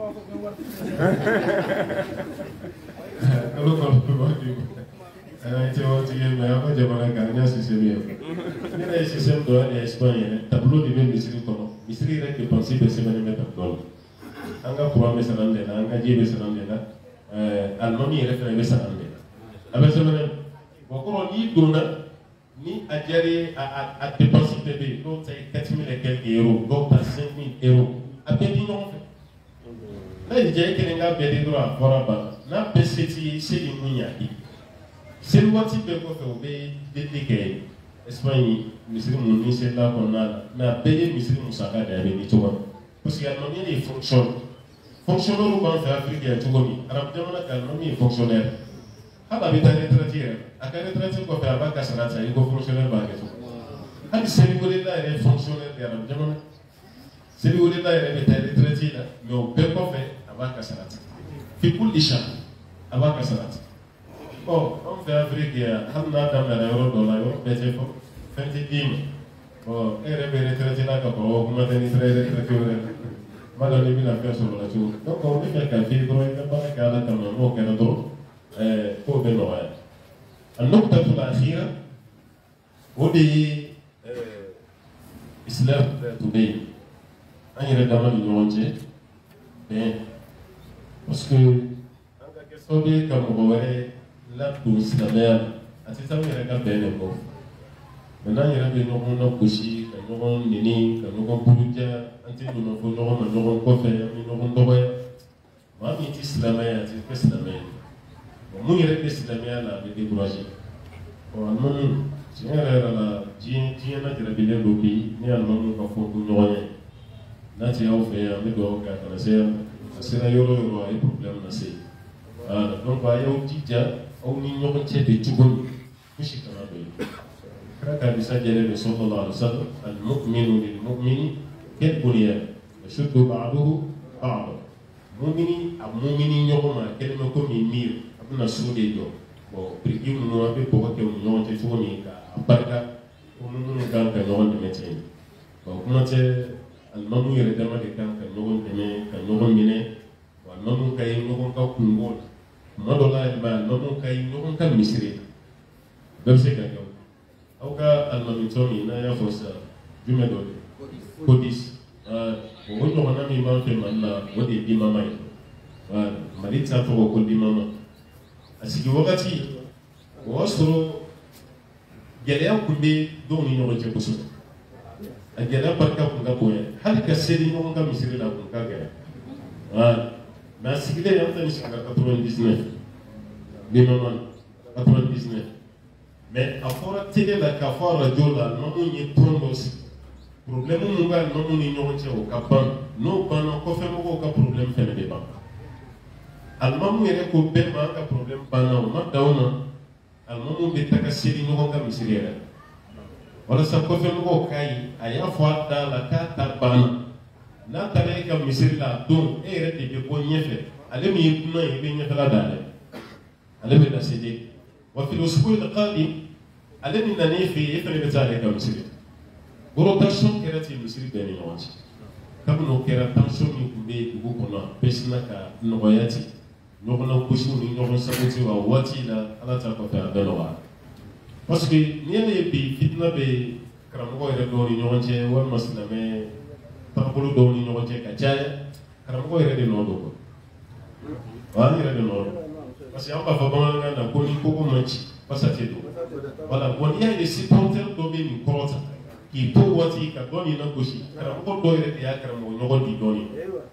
kalau keluar di, itu dia apa zaman kan sistem dia. Ini ada sistem doa di Espanya, tak perlu dibuat misteri kono. Misteri ada kepansi bersama dengan betul. Anga kuwa be sanande na anga jibe sanande na eh almami refere be sanande abe semene bokoro ni dona ni ajari a a dépenser bébé do tay quatre mille et quelques euros do ta cinq mille euros abe di non fait la di jay kene nga be di droit fora ba na peseti sedi munya di sel wati be ko fe be de dike Espagne misiri mun ni c'est là qu'on a na be misiri musaka da be di to parce que l'almami il fonctionne. Fonctionnaire ou en Afrique, il y a tout comme ça. L'almami est fonctionnaire. Quand on est retraité, à quel retraité qu'on fait avant qu'à ça, il faut fonctionnaire par exemple. Quand c'est rigolé là, il est fonctionnaire de l'almami. C'est rigolé là, il est retraité là, mais on peut pas faire avant qu'à ça. Puis pour l'Isha, avant qu'à ça. Bon, on fait Afrique, il y a un an dans l'euro, dans l'euro, mais c'est fort. Fait des dîmes. Bon, et les retraités là, quand on va maintenir les retraités. Madame les affaires sur la tour. Donc, on est quelqu'un qui est dans le cas de la caméra, au Canada, pour Benoît. Un autre pour la Chira, au pays islam today, un y a dans l'Union entière, parce que, en quelque sorte, comme vous voyez, là, tout islamien, à ce temps, il y a un peu de mots. Maintenant, il y a des gens qui ont couché, qui ont nini, qui ont bourdia, qui ont fait leur leur coffre, qui ont doré. Moi, je suis islamien, je suis islamien. Moi, je suis islamien là, je suis découragé. Bon, moi, si on a la, si on a des rébellions au pays, ni à l'homme qui a fait tout noyer. Là, tu as offert, mais donc, quand c'est c'est là il y aura un problème là, c'est. Donc, il y a un petit dia, on n'y aura pas de tout bon, tout ce qu'on a fait. Kata bisa jadi Rasulullah sallallahu alaihi wasallam al-mu'minu lil-mu'mini kal-bunyan yashuddu ba'duhu ba'dan. Mu'mini al-mu'mini nyoma kelma ko mi mir abuna sude do bo prigi mu abe bo ke mu nyonte tuni ka barka ko mu mu kan ka nyonte mete bo kuma te al-mamu yere dama de kan ka nyonte me ka nyonte mine wa mamu kay nyonte ka kungol madola ma mamu kay nyonte ka misri dabse ka au cas almamitomi na ya fosa jume do kodis ah o no na mi ma fe manna o de di mama yi wa marita to ko di mama asigi wakati o soro gele ya kumbe do ni no je kusu a gele barka ku ga boye hal ka sedi no ga misiri la ku ga ga ah na sigile ya mtani sika quatre-vingt-dix-neuf di mama quatre-vingt-dix-neuf. Mais à fora télé la cafard radio là, non on y promos. Problème nous va non on y n'ont pas au capan. Non pas non qu'on fait mon cas problème fait le débat. Allemand nous est qu'on perd pas un problème pas non. Ma dauna. Allemand nous est à casser nous on a miséré. Voilà ça qu'on fait mon cas. Aya fois dans la carte ban. Na tare comme miséré là donc et rete de bon fait. Allez mi kuna y bien fait la dalle. Allez me la céder. وفي الأسبوع القادم علينا ننفي يفعل بتاعك كمسير. بروتاشون كرتي المسير بيني نواتي. كم نو كرتاشون يكون بي بوكونا بسنا كنوعياتي. نوعنا كوشوني نوعنا سبوتي وواتي لا على تاكوتا دلوا. parce que نيجي بي فتنة بي كرامو يردوني نواتي والمسلمة تقبلوا دوني نواتي كجاية كرامو يردي نودو. واني يردي نودو. Parce qu'il y a un peu de temps, il y a un parce que voilà, il y a des supporters qui sont qui peuvent voir qui ont donné une gauche, qui ont donné une gauche, qui ont donné une gauche.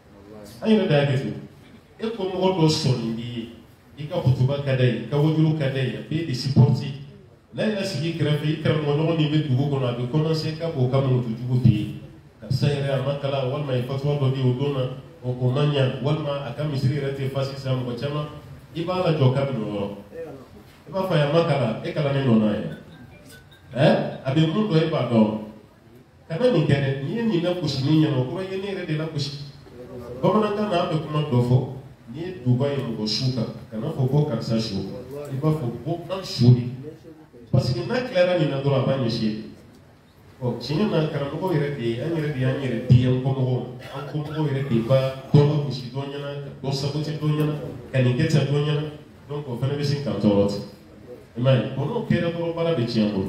Il y a des gens qui ont donné une gauche, qui ont donné une gauche, qui ont donné une gauche, qui ont des supporters. Là, il y a des gens qui ont donné une gauche, qui ont donné une gauche, qui ont donné une gauche. Ça y est, Makala, Walma, il faut voir le Odona, au Comania, Walma, à Kamisri, était facile, ça me retient. Il va la joker no. Il va faire makala et kala ne nona ya. Eh? Abi mundo e ba do. Kana ni kene ni ni na kushi ni nyano ko ye ne rede la kushi. Comme na kana abe kuma dofo ni Dubai mo shuka kana fo ko kansa shu. Il va fo ko kan shuri. Parce que na clara ni na do la banye shi. Oh, chini na kana ko ire de an ire de an ire de an ko mo an ko mo ire de ba do la kushi do nyana do sabote do nyana. Quand il est à Donia, donc on fait des signes comme ça. Mais on a créé un bara de Tiambo.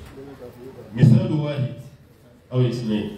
Mais ça doit être. Ah oui, c'est né.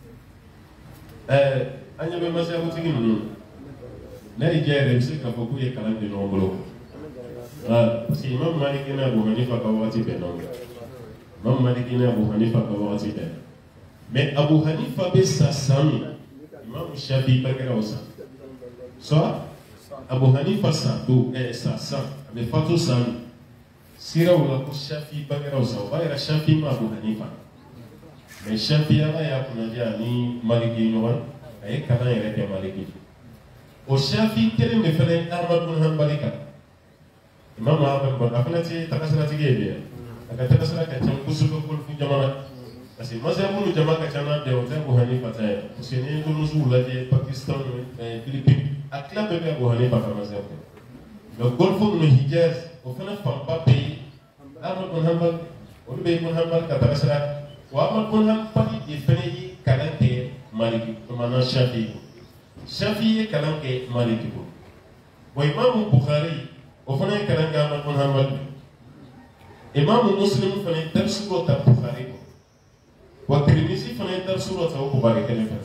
Euh, Anya Bemasa Boutigin. N'est-ce pas que c'est un peu plus de calme de nombre. Ah, parce que Imam Malikina Bouhanifa Kawati Benon. Imam Malikina Bouhanifa Kawati Ben. Mais Abu Hanifa Bessa Sami. Imam Shafi Bagaraosa. Soit Abu Hanifa sa do eh sa sa me fato sami sira wala ko Shafi bagara sa wa era Shafi ma Abu Hanifa me Shafi ala ya kuna dia ni Maliki no wan ay kana yere te Maliki o Shafi tele me fele Ahmad bin Hanbali ka Imam Ahmad bin afana ti takasara ti gebe aka takasara ka tan kusuko ko fu jamana parce que mazhabu no jama ka chana de o Abu Hanifa ta parce que ni ko no zula de Pakistan et Philippines a club de Abu Hanifa comme ça. Le golfe de Hijaz, au final, ne pas payer. Ahmad bin Hanbal, au lieu de Hanbal, Katarasara, ou Ahmad bin Hanbal, il fait quarante Maliki, comme un Shafi. Shafi'i kalan ke Maliki ko wa Imam Bukhari o fana kalan ga Ahmad bin Hanbal Imam Muslim fana tafsiro ta Bukhari ko wa Tirmidhi fana tafsiro ta Bukhari kan fa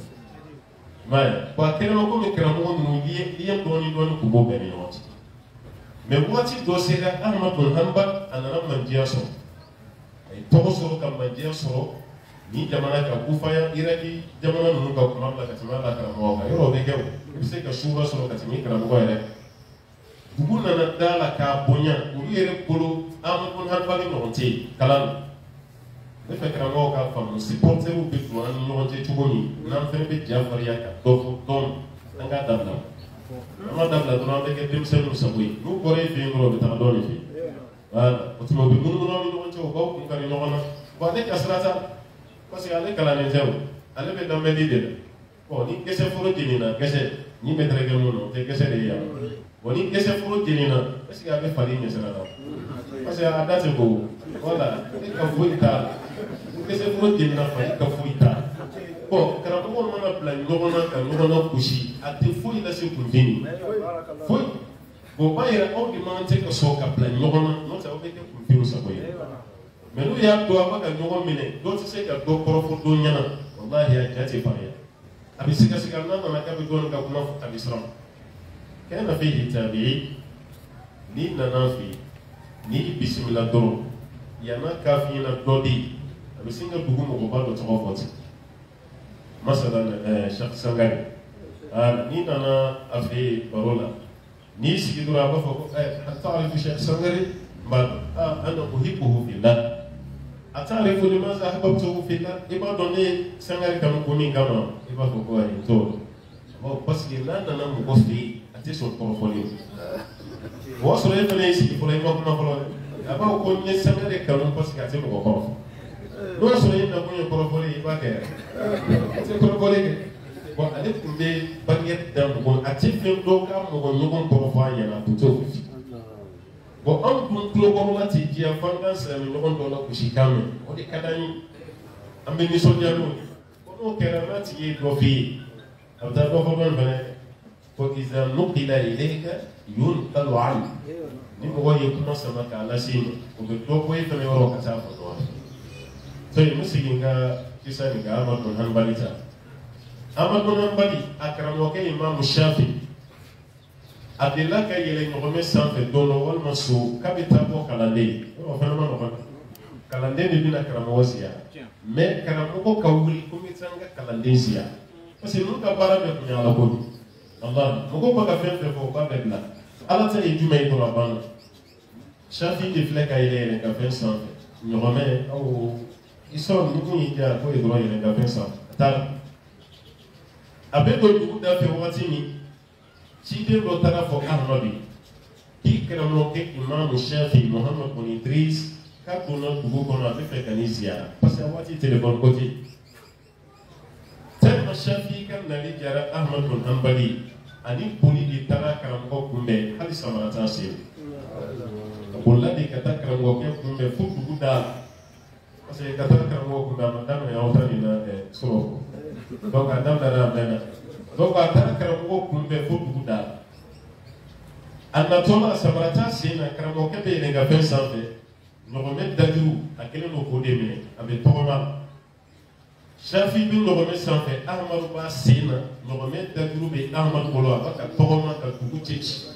ma wa kelma ko me keramo no liye liye doni doni ko bo bene no mais wati do sera Ahmad bin Hanbal anana manjiya so ay to so kam manjiya so ni jamana ka kufaya iraki jamana nunu ka kuma la ka tama la ka mo ka yoro be gew bise ka shura so ka timi kala mo ere duguna na dala ka bonya uru ere polo Ahmad bin Hanbal no ti kala ne fe kala mo ka fa mo supporter u be do an no ti tugoni na fe be jafar ya ka do don anga dabla ama dabla do na be ke dim senu sabui nu kore fe ngoro be ta do ni fi wala o ti mo be munu no no ti o ko ko kan no na ba ne ka srata parce que ale kalane jaw ale be do meli de ko ni kese furo jinina kese ni be trege mono te kese de ya woni kese furo jinina est ce que ale fali ni sala parce que ada se ko wala ka fuita kese furo jinina fa ka fuita ko kara ko mo na plan no na ka no na kushi ate fui la se kunjini fui bo bayira o di man te ko so ka plan no na no ta o be ke kunjini sa ko mais nous y a deux fois que nous avons mené d'autres c'est que deux profs d'eau n'y a wallahi ya jati faria abisi kasi kana na nakabi don ka kuma abisram kana fihi tabi'i ni nanafi ni bismillah doro yana kafi na dodi abisi nga dugu mo ba do to foti masalan eh shaykh sangari ah ni nana afi barola ni sigidura ba fo eh hatta arifu shaykh sangari ma ah ana uhibbuhu fillah atare fo lima za hababtu fi la iba donné sangari kam ko min kama iba ko ko ay to bo parce que là nana mo gofi ati so portfolio wo so le fene isi ko le ko ma ko aba ko ni sangari kam parce que ati mo ko no so le na ko ni portfolio iba ke ati portfolio bo ale kumbe baget dam ko ati fe do ka mo ko no ko portfolio na to bon on dun tulo ko lati ji afanga sami no on do la kushi kame o de kadani ambe ni so jalo ko no kera lati ye do fi abda do ko don bene ko iza nuqila ilayka yunqalu an ni mo waye kuma sama ka la sini ko be do ko e fami woro ka ta ko do so ni musigi nga kisa ni ga Ahmad bin Hanbal ta Ahmad bin Hanbal akramo ke Imam Shafi Abdullah ka yele ngome sanfe dono wal masu kabita ko kalande o fana ma no kalande ni bina karamo wasiya me karamo ko kawuli ko mi tanga kalande siya parce que mun ka bara be kunya la ko Allah mo ko ka fen fe ko ba be la ala ta yi jumay ko la ban Shafi de fle ka yele ka fen sanfe ngome o iso ni ko yi ja ko e do yele ka fen sanfe ta abe do du da fe wati ni Cide lo tara fo Ahmadi ki keramo ke Imam Shafi Muhammad bin Idris ka dono dugo kono abe fe kanisia parce que wati téléphone côté tel Shafi kan nali jara Ahmad bin Hanbali ani poli di tara keramo kumbe hali samarata se bolla di kata keramo ke kumbe fu dugo da parce que kata keramo kumbe madame ya otani na soro donc adam dara bena donc atara keramo kumbe fu da anda toma samarata sina karamo kebe ne ga fen sanfe no me dadiru akele no ko de me abe toma Shafi bin no me sanfe Ahmad ba sina no me dadiru be Ahmad bolo aka toma ka dugu chichi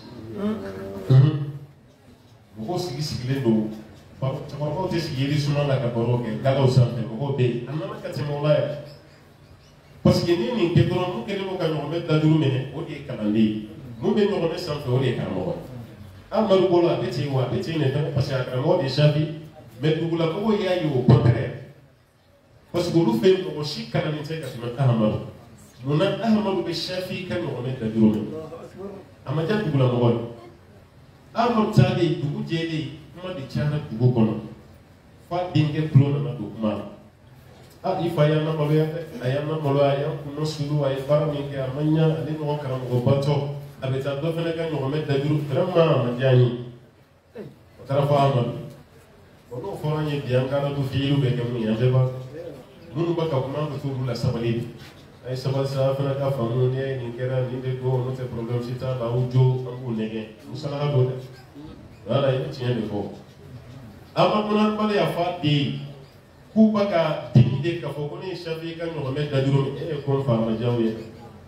mo ko sigi sigi do ba tama ko te sigi ri suma la ka boro ke kala sanfe mo be anama ka te mola parce que ni ni ke dono mo kele mo ka no me dadiru me o de kalande mun be ɲɔgɔn bɛ sanfɛ o de ye karamɔgɔ Amadu bolo a bɛ ten wa a bɛ ten de fɛnɛ parce que a karamɔgɔ de ye Shafi mais dugulamɔgɔw y'a ye o contraire parce que olu fɛ yen mɔgɔ si kalannen tɛ ka tɛmɛ Ahamadu munna Ahamadu bɛ Shafi ka ɲɔgɔn bɛ daduro mɛ a ma diya dugulamɔgɔ ye Ahamadu taalen dugu jɛlen kuma de cayara dugu kɔnɔ f'a denkɛ tulo nana don kuma la ah i fa y'an lamaloya dɛ a y'an lamaloya a y'an kunna sulu a ye baara min kɛ a ma ɲa ale ɲɔgɔn karamɔgɔbatɔ a bɛ taa dɔ fana ka ɲɔgɔn bɛ dajuru vraiment a ma diya n ye o taara fɔ Amadu bon n'o fɔra n ye bi an ka radio fiyeliw bɛ kɛ mun ye an bɛɛ b'a minnu bɛ ka kuma an bɛ t'olu la sabali de ay sabal sa fana ka famu ne ni kera ni de go no te problem sita ba ujo ambu nege musala ha do de wala yi tiɲɛ de fɔ ama kuna bale ya fa de k'u ba ka dimi de k'a fɔ ko ne ye Chafi ka ɲɔgɔnmɛ dajuru min e ye ko n fa ma diya u ye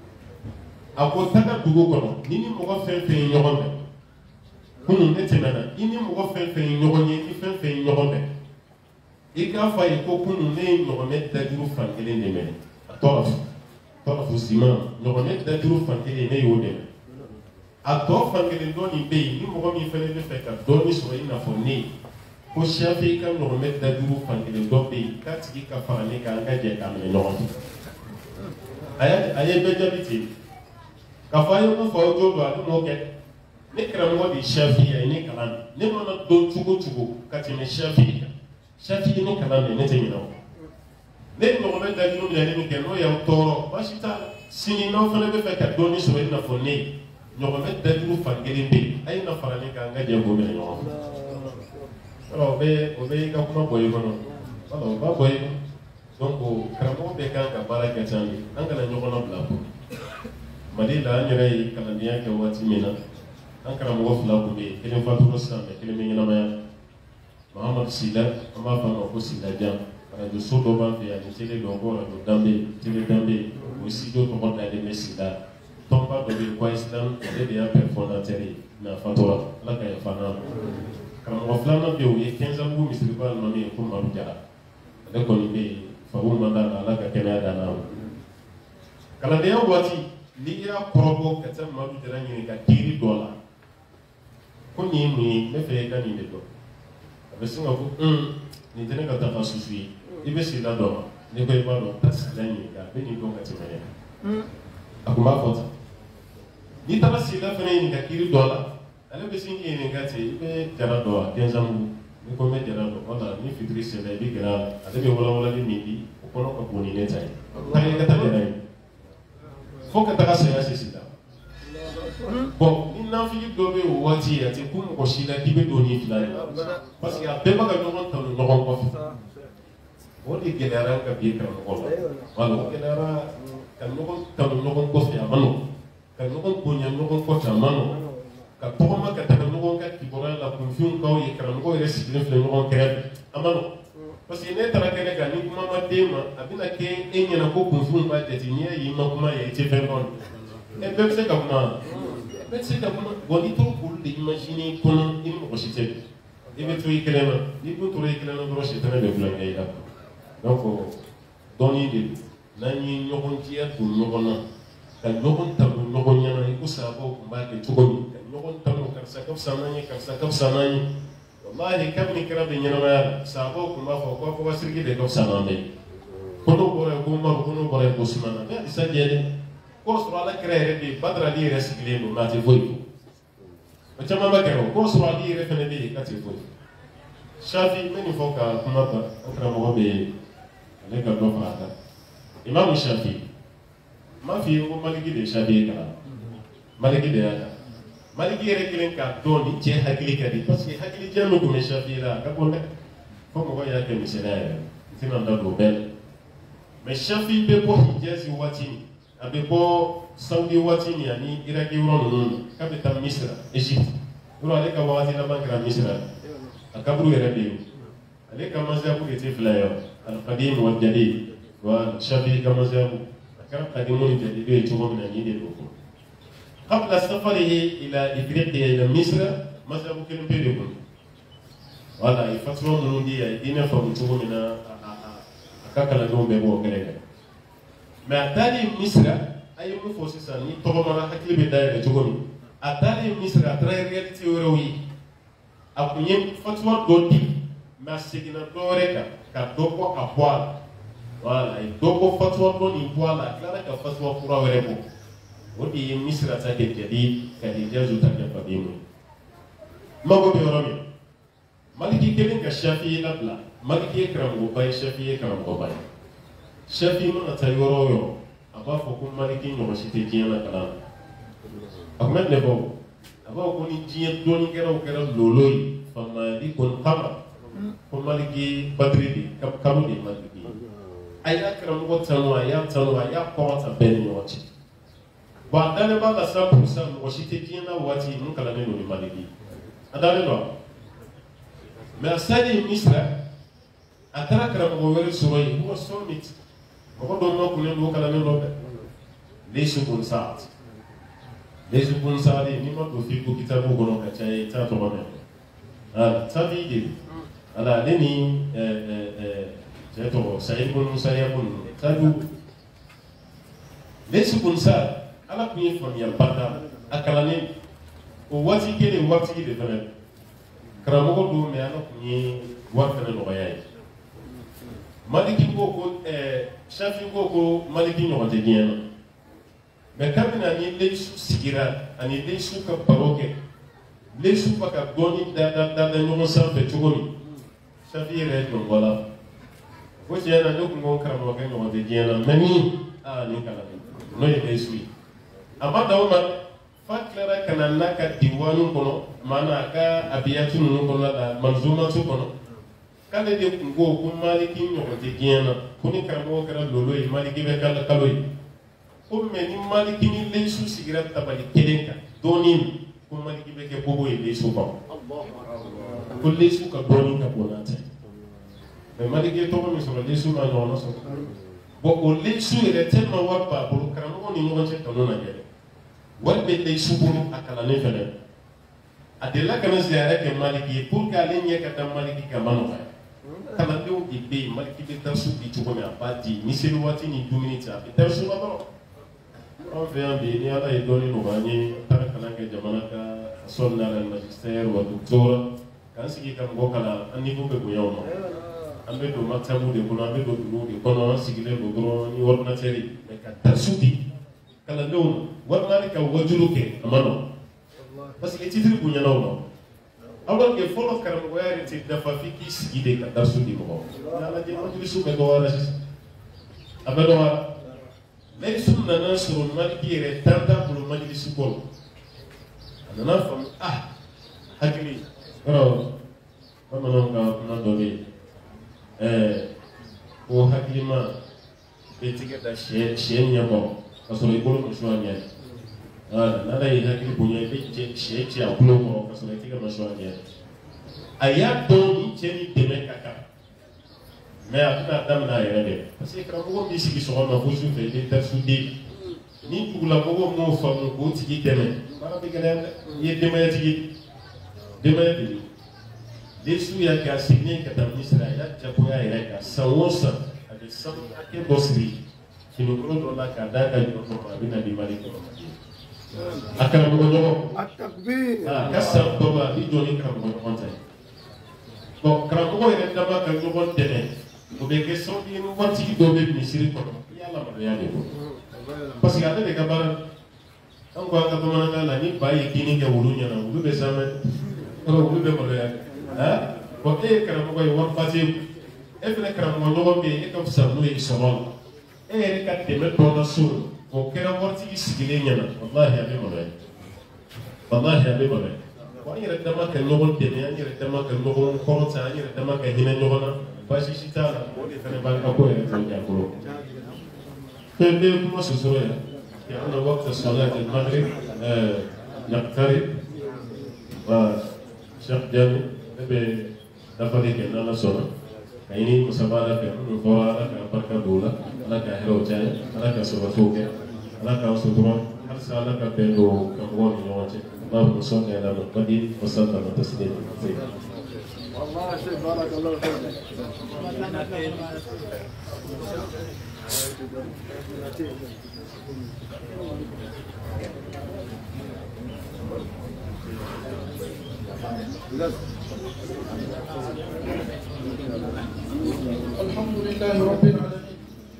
a ko taga dugu kɔnɔ ni ni mɔgɔ fɛn fɛn ye ɲɔgɔn bɛn kunun ne tɛmɛna i ni mɔgɔ fɛn fɛn ye ɲɔgɔn ye ni fɛn fɛn ye ɲɔgɔn bɛn i k'a fɔ a ye ko kunun ne ye ɲɔgɔnmɛ dajuru fan kelen de minɛ a tɔgɔ fɔ tɔgɔ fɔ siman ɲɔgɔnmɛ dajuru fan kelen ne y'o dɛmɛ a tɔ fan kelen dɔɔnin bɛ yen ni mɔgɔ min fana bɛ fɛ ka dɔɔnin sɔrɔ i n'a fɔ ne ko Chafi ka ɲɔgɔnmɛ dajuru fan kelen dɔ bɛ yen k'a tigi ka fara ne kan an ka jɛ k'a minɛ ɲɔgɔn fɛ a ye a ye bɛɛ jaabi ten k'a fɔ a ye mun fɔ aw jo don ale m'o kɛ ne karamɔgɔ de ye Chafi ye a ye ne kalan ne mana dɔn cogo cogo ka tɛmɛ Chafi kan Chafi ye ne kalan de ne tɛ ɲinɛ o ne ye ɲɔgɔnmɛ dajuru minɛ min kɛ n'o y'aw tɔɔrɔ baasi t'a la sini n'aw fana bɛ fɛ ka dɔɔnin sɔrɔ i n'a fɔ ne ye ɲɔgɔnmɛ dajuru fan kelen bɛ yen a ye na fara ne kan an ka jɛ k'o minɛ ɲɔgɔn fɛ alors o bɛ o bɛ i ka kuma bɔ i kɔnɔ alors o b'a bɔ i kɔnɔ donc karamɔgɔ bɛɛ kan ka baara kɛ can de an kana ɲɔgɔn labila ko Mali la an yɛrɛ ye kalandenya kɛ waati min na an karamɔgɔ fila tun bɛ yen kelen fatura sisan mɛ kelen bɛ ɲɛnamaya Mahamadu Sila an b'a fɔ a ma ko Silajan radio so dɔ b'an fɛ yan ni télé dɔ ko radio Danbe télé Danbe o studio tɔgɔ dalen bɛ Sila tɔnba dɔ bɛ yen ko Islam ale de y'a père fondateur ye mais a fatura Ala ka yafa n'a ma karamɔgɔ filanan bɛ yen o ye quinze ans misiriba alimami ye ko Madu Jara ale kɔni bɛ yen fabu man d'a la Ala ka kɛnɛya d'a n'a ma kalandenya waati n'i y'a kɔrɔbɔ ka taa Madu Jara ɲini ka diiri dɔ la ko nin ye mun ye ne fɛ i ka nin de dɔn a bɛ sin ka fɔ un nin tɛ ne ka dafa susu ye i bɛ Sila dɔn ma ne ko i b'a dɔn taa Sila ɲininka a bɛ nin dɔn ka tɛmɛ ne a kun b'a fɔ tan n'i taara Sila fana ɲininka kiiri dɔ la ale bɛ sin k'i ɲininka ten i bɛ Jara dɔn wa quinze ans ni ko n bɛ Jara dɔn wala ni fitiri sera i bɛ gɛrɛ a la ale bɛ walawalali min di o kɔnɔ ka bon ni ne ta ye taa i ka taa Jara ye fo ka taga saya se Sila bon ni nafili dɔ bɛ yen o waati a tɛ kun mɔgɔ si la k'i bɛ don ni fila ye parce que a bɛɛ bɛ ka ɲɔgɔn tanu ɲɔgɔn kɔfɛ o de gɛlɛyara an ka bi karamɔgɔ la wala o gɛlɛyara ka ɲɔgɔn tanu ɲɔgɔn kɔfɛ a ma nɔgɔn ka ɲɔgɔn bonya ɲɔgɔn kɔfɛ a ma nɔgɔn ka tɔgɔma ka taga ɲɔgɔn ka kibaruya la kunfinw k'aw ye karamɔgɔ yɛrɛ sigilen filɛ ɲɔgɔn kɛrɛfɛ a ma nɔgɔn parce que ne taara kɛnɛ kan ni kuma ma d'e ma a bɛna kɛ e ɲɛna ko kunfinw b'a jate n'i y'a ye i ma kuma ye i tɛ fɛn dɔn ɛ bɛɛ bɛ se ka kuma bɛɛ tɛ se ka kuma bon n'i t'o k'olu de imaginer kɔnɔ i ni mɔgɔ si tɛ i bɛ to i kelen na n'i dun tora i kelen na dɔrɔn sitana bɛ kulonkɛ i la donc dɔnni de don n'an ye ɲɔgɔn diya don ɲɔgɔn na ka ɲɔgɔn tanu ɲɔgɔn ɲɛna i ko sababu tun b'a kɛ cogo min ka ɲɔgɔn tanu karisa ka fisa n'an ye karisa ka fisa n'an ye walahi kabini kɛra bɛ ɲɛnamaya la sababu tun b'a fɔ ko Abubakar Sidiki de ka fisa n'an bɛɛ ye ko n'o bɔra yen ko Umaru ko n'o bɔra yen ko Usumana mais Alisa jɛ dɛ k'o sɔrɔ Ala kira yɛrɛ bɛ yen Badara ali yɛrɛ sigilen don n'a tɛ foyi fɔ o caman bɛ kɛra o k'o sɔrɔ ali yɛrɛ fana bɛ yen k'a tɛ foyi Chafi n bɛ nin fɔ ka kuma ban an karamɔgɔ bɛ yen ale ka dɔ fara a kan Imamu Chafi m'a f'i ye ko Maliki de ye Chafi ye kalan Maliki de y'a kan Maliki yɛrɛ kelen k'a dɔn ni cɛ hakili ka di parce que hakilijan min tun bɛ Chafi la a ka bɔ dɛ fo mɔgɔ y'a kɛ misaliya yɛrɛ n tɛna da don o bɛɛ la mais Chafi bɛ bɔ Hijazi waati min a bɛ bɔ Saudi waati min ani Iraki yɔrɔ ninnu k'a bɛ taa Misira Égypte yɔrɔ ale ka wagati laban kɛra Misira a kaburu yɛrɛ bɛ yen ale ka maziyabu de tɛ fila ye al-Qadim wal-Jadid wa Chafi ka maziyabu a kɛra Qadimu ni Jadidu ye cogo min na nin de don قبل سفره إلى إفريقيا إلى مصر مذهب كلمة بيركم وهذا يفترون من دي دينا فمتوه من أكاكلا دوم بيبو كلام ما تالي مصر أي مفوسسا ني تقوم على حكي بداية تقولي أتالي مصر أترى ريالتي وروي أبنيم فتوى دودي ما سكنا دورك كدوكو أبوال ولا يدوكو فتوى دوني بوالا كلا كفتوى كورا وربو o de ye Misira ta kɛ jadi ka Hijazi ta kɛ Qadimu mago bɛ yɔrɔ min Maliki kelen ka Chafi ye labila Maliki ye karamɔgɔba ye Chafi ye karamɔgɔba ye Chafi mana taa yɔrɔ o yɔrɔ a b'a fɔ ko Maliki ɲɔgɔn si tɛ diɲɛ na kalan na a kun bɛ ne fɔ a b'a fɔ ko ni diɲɛ dɔɔninkɛlaw kɛra lolo ye famadi kɔni kama ko Maliki Badiri de kanu de ye Maliki aya karamogo tanu aya tanu aya kɔrɔta bɛɛ ni ɲɔgɔn cɛ bon a dalen b'a la cent pour cent mɔgɔ si tɛ diɲɛ na waati mun kalannen don ni maliki a dalen don mais a salen misira a taara karamɔgɔ wɛrɛ sɔrɔ yen mɔgɔ sɔmit mɔgɔ dɔw ma kunnen don o kalannen don dɛ Laysu bun Sa'd Laysu bun Sa'd ni ma don fiqh kitabu kɔnɔ ka caya i t'a tɔgɔ mɛn ah tabi de ala ale ni cɛ tɔgɔ Sa'id bun Musayyab bun tabi Laysu bun Sa'd ala kun ye faamuyaliba d'a a kalannen o waati kelen waati de fɛnɛ karamɔgɔ don mais ala kun ye wari fɛnɛ nɔgɔya ye Maliki ko ko Shafi ko ko Maliki ɲɔgɔn tɛ diɲɛ na mais kabini ani Laysu sigira ani Laysu ka baro kɛ Laysu bɛ ka dɔɔni da da da ɲɔgɔn sanfɛ cogo min Shafi yɛrɛ ye dɔn bɔla ko tiɲɛ na ne kun ko karamɔgɔkɛ ɲɔgɔn tɛ diɲɛ na mais ni aa ni kalan n'o ye Laysu ye a ma da o ma fa tilara ka na n'a ka diwaanu kɔnɔ maana a ka abiyatu ninnu kɔnɔ la manzumatu kɔnɔ k'ale de kun ko ko Maliki ɲɔgɔn tɛ diɲɛ na ko ni karamɔgɔ kɛra lolo ye Maliki bɛ kala kalo ye ko mais ni Maliki ni Laysu sigira tabali kelen kan dɔɔni ko Maliki bɛ kɛ bobo ye Laysu kan ko Laysu ka dɔɔni ka bon n'a tɛ mais Maliki ye tɔgɔ min sɔrɔ Laysu ma ɲɔgɔn sɔrɔ bon o Laysu yɛrɛ tellement wari b'a bolo karamɔgɔ ni ɲɔgɔn cɛ kanu na yɛrɛ wari bɛ Laysu bolo a kalannen fɛnɛ a delila ka na ziyara kɛ Maliki ye pour que ale ɲɛ ka da Maliki kan ma nɔgɔya kalandenw de bɛ yen Maliki bɛ darisu di cogo min a b'a di ni seli waati ni dumuni cɛ a bɛ darisu la dɔrɔn an fɛ yan bi ni ala ye dɔɔni nɔgɔya an ye taara kalan kɛ jamana ka sɔli na la magistère wa doctorat k'an sigi ka mɔgɔ kalan an niveau bɛ bonya o ma an bɛ don maktabu de kɔnɔ an bɛ don duguw de kɔnɔ an sigilen don dɔrɔn ni ordinateur ye mais ka darisu di kalandenw walima ka wajulu kɛ a ma nɔgɔn parce que titre bonyana o ma alors que fɔlɔ karamɔgɔya yɛrɛ tɛ dafa f'i k'i sigi de ka darisu di mɔgɔ ni ala jɛ majlisu bɛ dɔgɔyara sisan a bɛ dɔgɔyara Laysu nana sɔrɔ Maliki yɛrɛ tan t'a bolo majlisu kɔnɔ a nana faamu ah hakili yɔrɔ bamananw ka kuma dɔ bɛ yen ɛɛ ko hakilima bɛ tigɛ da sɛ sɛ ɲɛ kɔrɔ ka sɔrɔ i bolo muso a ɲɛ n'ala ye hakili bonya i bɛ cɛ sɛ cɛ a kulo kɔrɔ ka sɔrɔ i tigɛ muso a ɲɛ a y'a dɔn ni cɛ ni dɛmɛ ka kan mais a bɛna daminɛ a yɛrɛ dɛ parce que karamɔgɔ b'i sigi sɔgɔma fo su fɛ i bɛ darisu di ni dugulamɔgɔ m'o faamu k'o tigi dɛmɛ baara bɛ gɛlɛya dɛ i ye denbayatigi denbaya de don Laysu y'a kɛ a sigilen ka taa Misira a y'a jagoya yɛrɛ kan san o san a bɛ sanu hakɛ dɔ sigi finikolo dɔ la k'a d'a ka jɔ kɔnɔ a bɛ na di Mali kɔnɔ a karamɔgɔ ɲɔgɔn a ka san dɔ la a bɛ jɔ ni karamɔgɔ ɲɔgɔn ta ye bon karamɔgɔ yɛrɛ dama ka ɲɔgɔn dɛmɛ o bɛ kɛ sababu ye ni waritigi dɔw bɛ misiri kɔnɔ i y'a lamaloya de don parce que ale de ka baara an ko an ka bamanankan na ni ba ye kini kɛ wulu ɲɛna wulu bɛ zamɛ wulu bɛ maloya ah bon e ye karamɔgɔ ye wari ba t'e kun e fɛnɛ karamɔgɔ ɲɔgɔn bɛ yen e ka fisa n'o ye sɔrɔ la e yɛrɛ ka dɛmɛ dɔ la so o kɛra waritigi sigilen ɲɛna walahi a bɛ maloya walahi a bɛ maloya bon an yɛrɛ dama ka ɲɔgɔn dɛmɛ an yɛrɛ dama ka ɲɔgɔn kɔrɔta an yɛrɛ dama ka hinɛ ɲɔgɔn na baasi si t'a la o de fɛnɛ b'an ka ko yɛrɛ tɔ ɲɛ fɔlɔ fɛn bɛ kuma sɔsɔrɔ yan كأن وقت صلاة المغرب نقترب وشيخ جامع بدفعك أن أنا صلاة كأني مسابقة كأن فورا كبركة دولة أنا كهرو جاي أنا كسبتوك أنا كأسطورة هل سألك بينو كمون يومك اللهم صل على محمد وسلم تسليما والله شيخ بارك الله فيك الحمد لله رب العالمين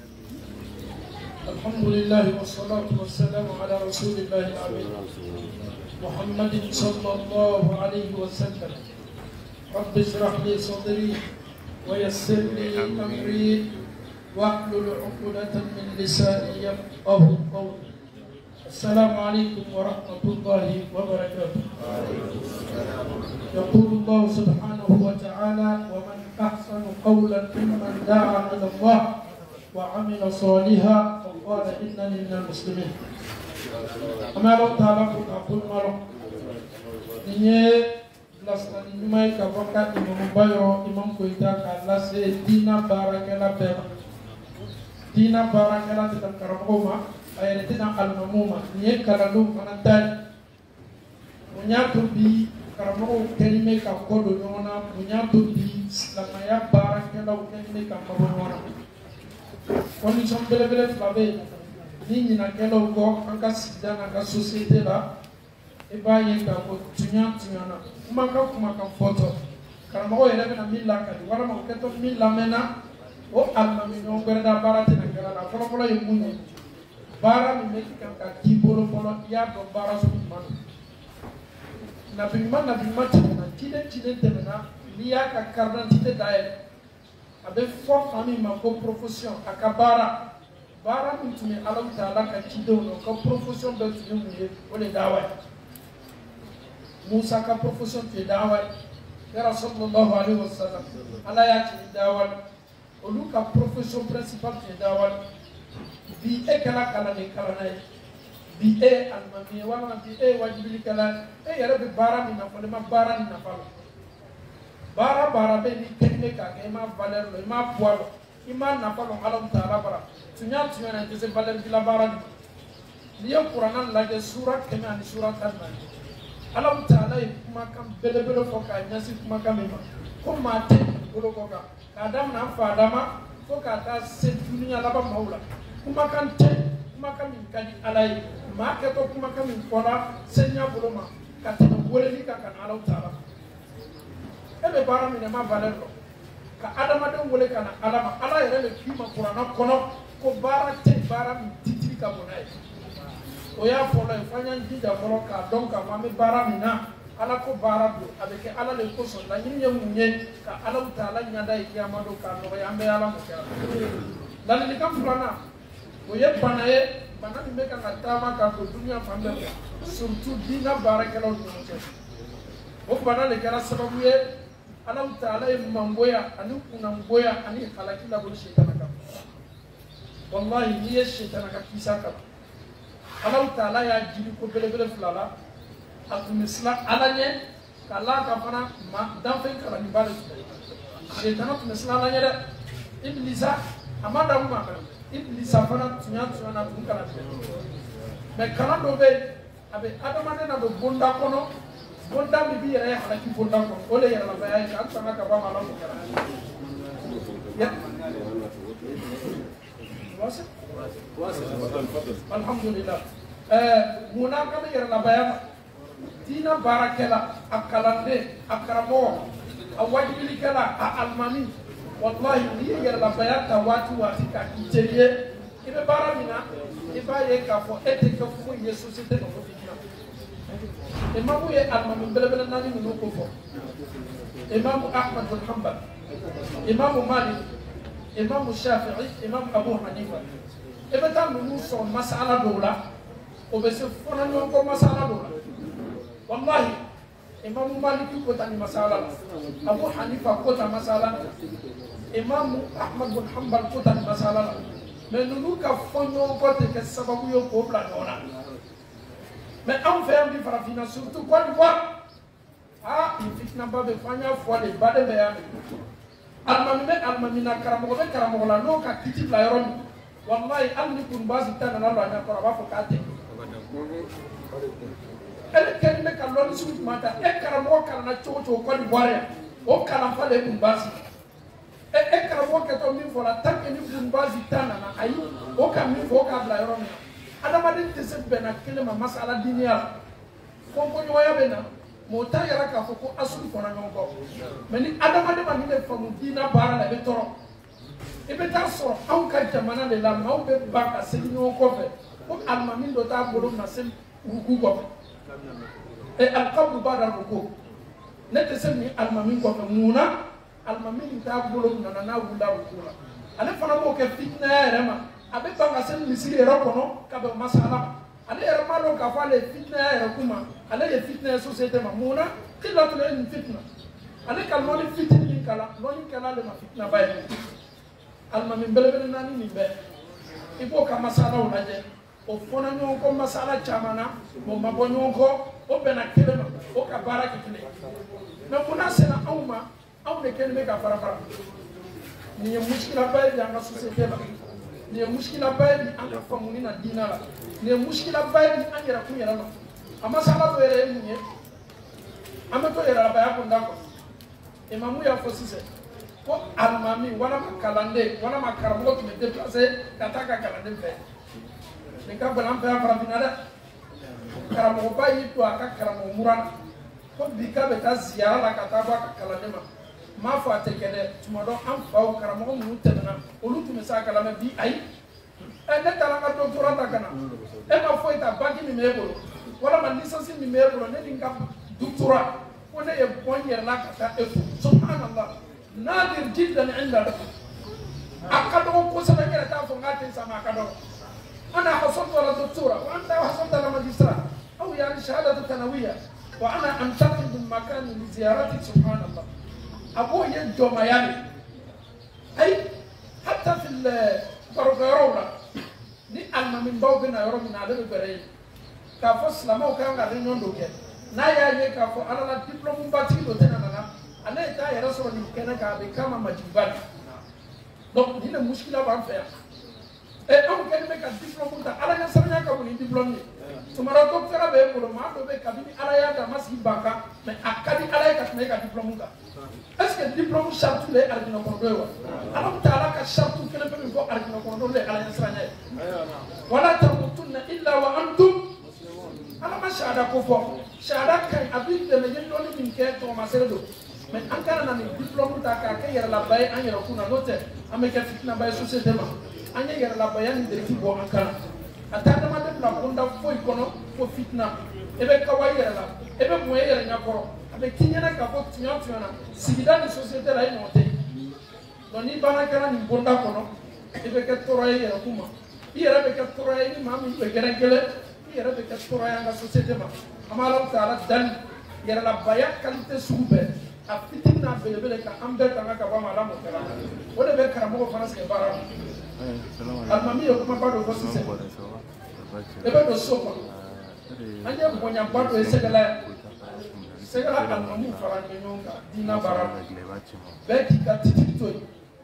الحمد لله والصلاة والسلام على رسول الله الأمين محمد صلى الله عليه وسلم رب اشرح لي صدري ويسر لي أمري واحلل عقدة من لساني يفقهوا قولي السلام عليكم ورحمة الله وبركاته. يقول الله سبحانه وتعالى ومن أحسن قولا ممن دعا إلى الله وعمل صالحا وقال إنني من المسلمين. أما لو تعالى أقول مرة نيه lasna ni nyumai ka baka Imam Bayro Imam Koita ka lase dina barakela bema dina barakela tan karamoma ayene tina almamuma nie kala lu manantani munya to bi karamo kelime ka kodo nyona munya to bi lamaya barakela kelime ka kodo nyona koni som bele bele flabe ni ni na kelo ko anka sidana ka société la e ba ye ka ko tunya tunya na maka kuma kan foto karamo yele bena milla ka wala ma ko to milla mena o alma mi no berda barate na kala na folo folo yemunye bara mi meki kan ka kibolo folo ya do bara su man na bi man na bi mati na tide tide temena liya ka kardan tide dae abe fo fami ma ko profession akabara bara mi tumi alam taala ka tide no ko profession be tumi mu ye o le dawa Musa ka profession te dawa ya Rasulullah alaihi wasallam ala ya ti dawa olu ka profession principal te dawa bi e kala kala ni kala nay bi e almami wala bi e wajibi kala e yara bi bara mi na fole ma bara ni na falo bara bara be ni kenne ka ke ma valeur lo ma poilo ima na falo alam taala bara tunya tunya na te se valeur bi la bara ni yo qur'an la de sura kema ni sura tan alam taala kuma kam bele bele fo ka nyasi kuma kam ma ko ma te bolo ko ka adam na fa adama fo ka ta se dunia la ba maula kuma kan te kuma kam kadi alai ma ke to kuma kam kora senya bolo ma ka te wole ni ka kan alam taala e be bara mi na ma valeur ko ka adama de wole kana adama ala yere le kuma qur'an kono ko bara te bara mi titri ka bonai o ya folo e fanya ndida folo ka donc ka mame bara mina ala ko bara do avec ala le ko son la nyinye munye ka ala taala nyada e kiyama do ka no ya me ala mo ka dal ni kam fulana o ye banaye bana ni me ka tama ka ko dunya fambe surtout dina bara kala do ke o bana le kala sababu ye ala taala e mamboya ani kuna mboya ani halakila bo shaytan ka wallahi ni ye shaytan ka kisa ka Allah taala ya jiri ko bele bele fulala atumisla alanye kala ka fana ma danfen kala ni bale shaytan atumisla alanye de iblisa amada ma iblisa fana tunya tunya na tun kala me kala do be abe adama de na do bonda kono bonda mi bi yere hala ki bonda kono ole yere la baya ka tanga ka ba mala ko kala ya wasa alhamdulillah eh muna kama yara la bayama dina barakela akalande akramo awajibili kala almami wallahi ni yara la bayata watu watika kiteye ibe baramina iba ye ka fo ete ka fo ye société no fitna imamu ye almami belebele nani no ko fo imamu ahmad bin hanbal imamu malik imamu shafi'i imamu abu hanifa ebe ta nunu son masala dola o be se fona nyon ko masala dola wallahi imam maliki ko tani masala abu hanifa ko ta masala imam ahmad bin hanbal ko tani masala mais nunu ka fonyo ko te ke sababu yo ko bla dona mais am fe am di farafina surtout quoi d'Ivoire ah il fitna ba be fanya fo de bade be ya almami be almami na karamo be karamo la no ka kiti la yoron wallahi alni kun bazi tana na lo anya ko ba fo kate ele ken me ka lo su mata e karamo kala na chocho ko di boare o kala fa le kun bazi e e karamo ke to min fo la tak ni kun bazi tana na ayi o ka min fo ka bla yoron adama din te se be na kele ma masala dinia ko ko nyoya be na mota yara ka fo ko asul ko na ngongo meni adama de ma ni le famu dina bara la be toro e be ta so an ka jamana le la ma o be ba ka se ni o ko fe o almami do ta bolo na se ruku ko e al qabl ba'da ruku ne te se ni almami ko fe muna almami ta bolo na na wula ruku la ale fana mo ke fitna yare ma abe ba ka se ni sire ro kono ka be masala ale yare ma do ka fa le fitna yare kuma ale ye fitna société ma muna kila to le fitna ale kalmoni fitna kala loni kala le ma fitna baye alma min belebele nani min be ibo ka masala o laje o fona nyon ko masala chamana mo mabo nyon ko o bena kelema o ka baraka kile na kuna sena auma au ne kelme ka fara fara ni mushkila bay ya nga société la ni mushkila bay ni an ka famuni na dina la ni mushkila bay ni an yara ku yara no amasala do yere ni amato yara bay ko ndako imamu ya fosise ko almami wala makalande wala makaramo ki me déplacer kataka kalande fe ni ka balam fe fara binada karamo bay to aka karamo murana ko bika be ta ziyara la kataba kalande ma ma fa te kede tuma do am faw karamo mu tenna olu tume sa kala me bi ay e ne tala ka doctorat ta kana e ma fo ita bagi mi mebolo wala ma licence mi mebolo ne dinga doctorat ko ne e bonyer la kata e fu subhanallah nadir jiddan inda akado ko sa ngere ta fo ngate sama akado ana hasaltu ala doctora wa anta hasalta ala magistra aw yani shahadatu tanawiyya wa ana antaqil min makan li ziyarati subhanallah أبوه ينجو ميامي أي حتى في البرغيرونا ni alma min baw bina yoro min ale be bere ka fo slama ka nga re nyondo ke na ya ye ka fo ala la diplôme bati do tena na ale ta yara so ni kena ka be kama majibali donc ni na muskila ba fa e on ken me ka diplôme ta ala nga sarnya ka ni diplôme ni tumara docteur be ko ma do be kabini ala ya da masi baka mais akadi ala ya ka me ka diplôme ka est-ce que diplôme chartu le argina kondo wa alam taala ka chartu kele be ko argina kondo le ala ya sarnya wala tamutunna illa wa antum ala ma shahada ko fo shahada kai abin de me yendo ni min ke to ma seredo mais an kana na ni diplôme ta ka ke yara la bay an yara kuna note ame ka fitna bay société ma an yara la bay an de ki bo an kana atanda ma de la konda foy kono ko fitna ebe ka way yara la ebe mo yara nya koro abe kinyana ka ko tinya tinya sigida ni société la inote don ni bana kana ni bonda kono ebe ka toroye yara kuma yara be ka toroye ni mami be gere gele yara be ka toroye na société ma amala taala dan yara la baya qualité sube a fitina belebele ka ambe tanga ka ba mala mo kala wala be karamo ko France ke bara almami yo kuma bado ko sise ebe do soko anje bonya bado esegala segala almamu faranje nyonga dina bara be ki ka titito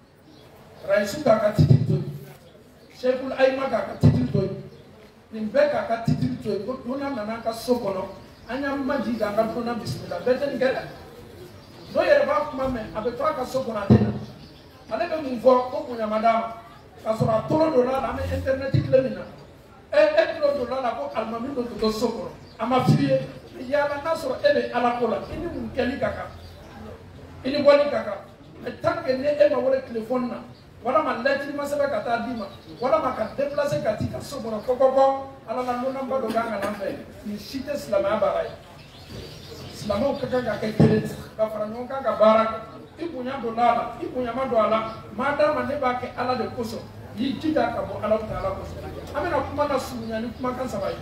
raisu ka ka titito shekul ayma ka ka titito nimbe ka ka titito ko dona nana ka soko no anya maji ga ka dona bismillah be ten gela do yere ba kuma me abe to ka soko na tena ale be mu vo ko kunya madama ka sora tolo do la me internet iklemina e e tolo do la ko almami do do soko ama fiye ya la nasoro ebe ala kola ini mun keli kaka ini boli kaka e tanke ne e ma wala telephone na wala ma lettre ma sebe kata dima wala ma ka déplacer ka tika soko na kokoko ala na no namba do ganga na fe ni shite slama barai slama kaka ka kele ka faranyo ka baraka ibunya do lala ibunya ma do ala madama ne ba ke ala de koso yi jida ka bo ala ta ala koso amena kuma na sunya ni kuma kan sabai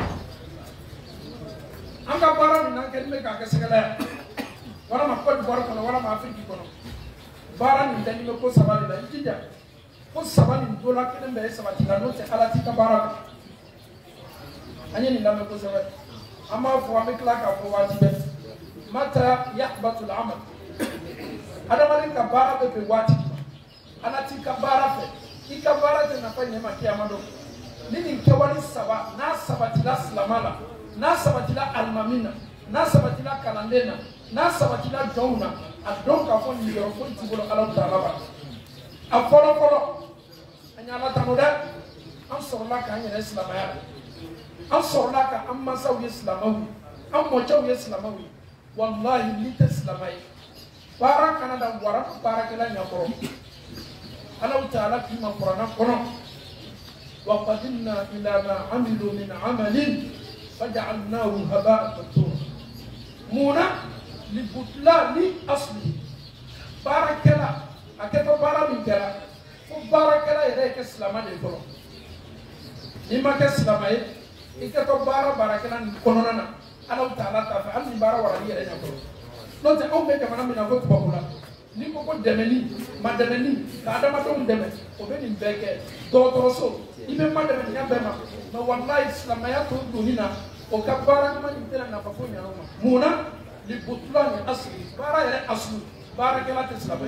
anga bara ni nan kelme ka ke segala wala ma ko bara kono wala ma afriki kono bara ni dani ko sabali da jida ko sabali do la kene be sabati na no te ala ti ka bara anya ni lamme ko sabali ama fo amikla ka fo wajibe mata yahbatu al-amal ada mali ka bara be be wati ana ti ka bara fe ki ka bara te na fanya makiama do nini ke wali saba na sabati la slamala na sabati la almamina na sabati la kalandena na sabati la jawna adon ka fo ni yo fo ti bolo ala taala ba afolo folo anya la tamuda am sorla ka anya islamaya am sorla ka amma sawi islamawi am mo chawi islamawi wallahi li taslamai bara kana da wara bara kala nya ko ala taala fi ma qur'ana kono wa qadimna ila ma amilu min amalin faj'alnahu haba'an mansura muna li butla li asli bara kala aketo bara min kala fo bara kala yere ke islama de kono ni ma ke islama e iketo bara bara kala kono nana ala taala ta fa an bara wara yere nya ko non te on be jamana mina ko ko bula ni ko ko dɛmɛni ma dɛmɛni ka adamadenw dɛmɛ o bɛ nin bɛɛ kɛ dɔgɔtɔrɔso i bɛ ma dɛmɛniya bɛɛ ma mɛ walayi silamɛya to doni na o ka baara ɲuman in tɛna nafa foyi ɲa o ma mun na li butulani asli baara yɛrɛ aslu baarakɛla tɛ silamɛ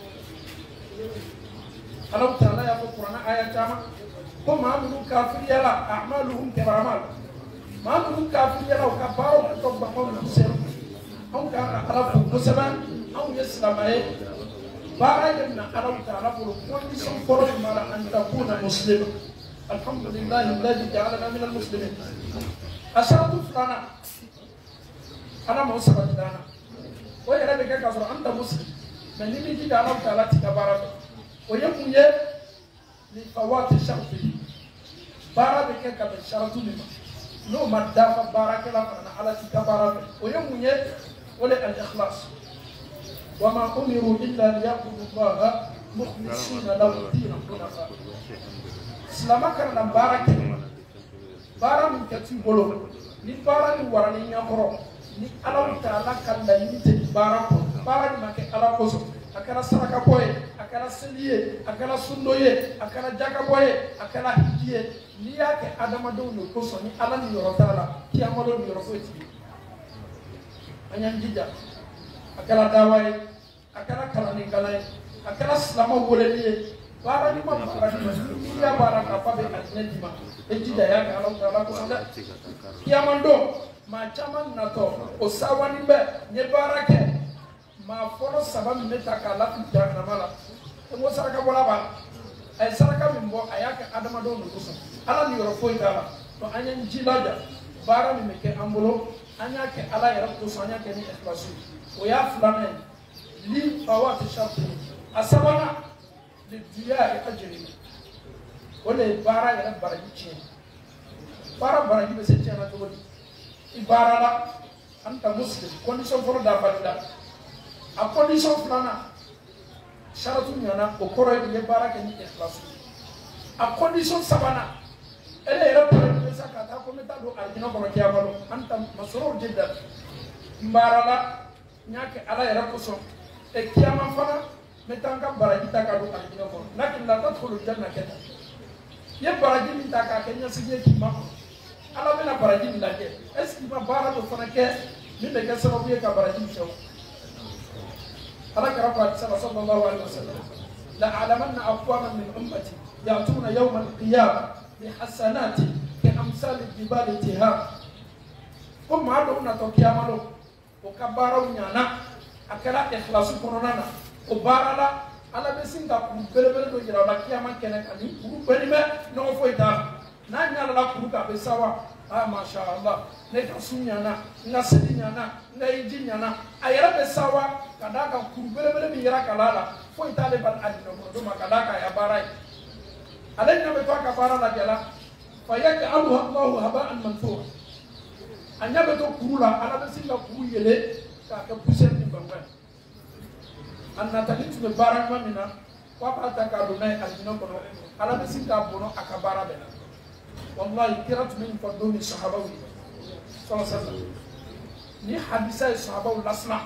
ye Alahu Taala y'a fɔ kuranɛ aya caman ko maa minnu kafiriyala a'maluhum karamal maa minnu kafiriyala u ka baaraw ka tɔ banbaw la sɛnɛ anw ka Ala fo kosɛbɛ anw ye silamɛ ye baara ye na Alahu Taala bolo condition fɔlɔ min b'a la an takuna muslima alhamdulillahi alladhi ja'alana min almuslimin a saratu filanan Ala m'o sabati d'an na o yɛrɛ bɛ kɛ k'a sɔrɔ an tɛ muslim mɛ ni min jija Alahu Taala t'i ka baara fɛ o ye mun ye ni fawati sharti baara bɛ kɛ ka bɛn saratu min ma n'o ma dafa baarakɛla fana na Ala t'i ka baara fɛ o ye mun ye o le al-ikhlas wa ma umiru illa liya'budu Allaha mukhlisina lahu ad-din hunafa silama kana na baara kɛ baara min kɛ t'i bolo ni baara ni wara ni ɲakɔrɔ ni Alahu Taala ka laɲini tɛ baara kɔ baara ni ma kɛ Ala kosɔn a kɛra saraka bɔ ye a kɛra seli ye a kɛra sundo ye a kɛra jakabɔ ye a kɛra hiji ye n'i y'a kɛ adamadenw de kosɔn ni Ala ni yɔrɔ t'a la kiyamalo ni yɔrɔ foyi t'i ye an y'an jija a kɛra dawa ye a kɛra kalanikala ye a kɛra silamɛw weleli ye baara ɲuman baara ɲuman n'i y'a baara k'a fɔ a bɛ alijinɛ d'i ma e jija y'a kɛ Alahu Taala kosɔn dɛ kiyamandon maa caman natɔ o sawani bɛ n ye baara kɛ maa fɔlɔ saba min bɛ ta k'a lafili jahanama la e ko saraka bɔla b'a la a ye saraka min bɔ a y'a kɛ adamadenw de kosɔn Ala ni yɔrɔ foyi t'a la donc an y'an jilaja baara min bɛ kɛ an bolo an y'a kɛ Ala yɛrɛ kosɔn an y'a kɛ ni ikhlasi o y'a filanan ye li fawati sharti a sabanan li duya ajri o de ye baara yɛrɛ baraji tiɲɛ baara baraji bɛ se tiɲɛ na cogo di i baara la an ta muslim condition fɔlɔ dafali la a condition filanan saratu ɲana o kɔrɔ ye i ye baara kɛ ni ikhlasi a condition sabanan ele yɛrɛ kɔrɔ ye sa ka taa ko n bɛ taa don alijinɛ kɔnɔ kiyama don an ta masɔrɔw jidda n baara la n y'a kɛ Ala yɛrɛ kosɔn e kiyama fana n bɛ taa n ka baraji ta ka don alijinɛ kɔnɔ lakin la tadkhulu janna kɛ tan i ye baraji min ta k'a kɛ ɲɛsigi ye k'i makɔnɔ Ala bɛna baraji min lajɛ est ce que i ma baara dɔ fana kɛ min bɛ kɛ sababu ye ka baraji in sɛw Ala kɛra ko hadisa la sallallahu alaihi wasallam la a'lamanna aqwaman min ummati ya'tuna yawma al-qiyamah bi hasanati ka amsal al-jibal tiham ko maa dɔw natɔ kiyama lo o ka baaraw ɲana a kɛra ikhlasu kɔnɔna na o baara la Ala bɛ sin ka kuru belebele dɔ yira o la kiyama kɛnɛ kan ni kuru bɛɛ bɛ ɲɔgɔn foyi t'a la n'a ɲala kuru kan a bɛ sawa ah masha Allah ne ka sun ɲana n ka seli ɲana n ka hiji ɲana a yɛrɛ bɛ sawa ka d'a kan kuru belebele min yera kala la foyi t'ale bali alijinɛ kɔnɔ don ma ka d'a kan a ya baara ye ale ɲɛ bɛ to a ka baara lajɛ la fa yaj'aluha Allahu haba'an manthura a ɲɛ bɛ to kuru la Ala bɛ sin ka kuru yele k'a kɛ poussière ni bangɔn ye a natali tun bɛ baara ɲuman min na k'a b'a ta k'a don n'a ye alijinɛ kɔnɔ Ala bɛ sin k'a bɔnɔ a ka baara bɛɛ la wallahi kira tun bɛ nin fɔ don ni sahabaw ye sallallahu alaihi wasallam ni hadisa ye sahabaw lasina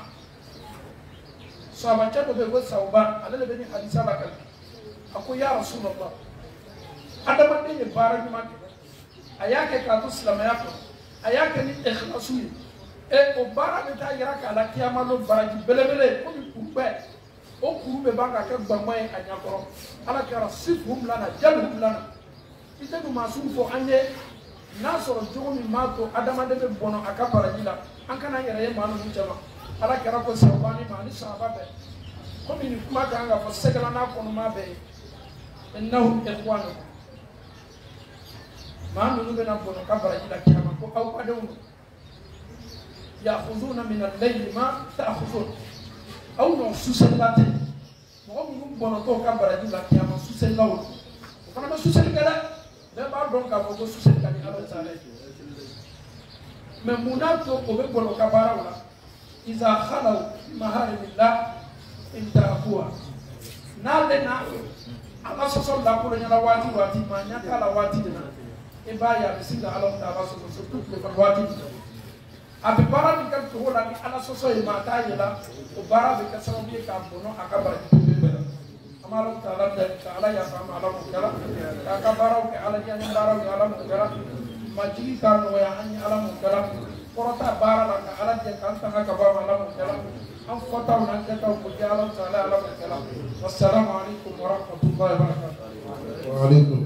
sahabacɛ dɔ bɛ yen ko Sawban ale de bɛ ni hadisa lakali a ko ya Rasulullah adamaden ye baara ɲuman kɛ a y'a kɛ k'a to silamɛya kɔnɔ a y'a kɛ ni ikhlasu ye e o baara bɛ taa yira k'a la kiyama lo baraji belebele komi kuru bɛɛ o kuru bɛ ban ka kɛ gbangba ye a ɲakɔrɔ Ala kɛra sifhum lana jalhum lana i tɛ nin maasiw fɔ an ye n'a sɔrɔ jogo min b'a to adamaden bɛ bɔnɔ a ka baraji la an kana an yɛrɛ ye maa ninnu cɛ ma Ala kɛra ko Sawbani ma ani sahaba bɛɛ komi nin kuma kan ka fɔ sɛgɛla n'a kɔnɔma bɛɛ ye innahum ikhwanukum maa ninnu bɛna bɔnɔ ka baraji la kiyama ko aw badenw don ya'khuduna min al-layli ma ta'khudun aw nɔ susɛlila tɛ mɔgɔ minnu bɔnɔtɔ ka baraji la kiyama susɛlilaw o fana bɛ susɛli kɛ dɛ bɛɛ b'a dɔn k'a fɔ ko susɛli ka di Ala Taala ye mɛ mun n'a to o bɛ bɔnɔ ka baaraw la iza khalaw maharimillah intahakuha n'ale na Ala sɔsɔ lakolo ɲɛna waati waati maa ɲɛ t'a la waati de la i b'a ye a bɛ sin ka Ala Taala sɔsɔ surtout tilefana waati abi bara ni kan to la ni ala so so e mata yela o bara be ka sababu ye ka bono akabara be amalo taala da taala ya sama ala ko kala ka bara ko ala ya ni bara ko ala ko kala majigi kan no ya ani ala ko kala porota bara la ka ala je kan ta ka ba ala ko kala am fota na ka ta ko ala taala ala ko kala wassalamu alaikum wa rahmatullahi wa barakatuh wa alaikum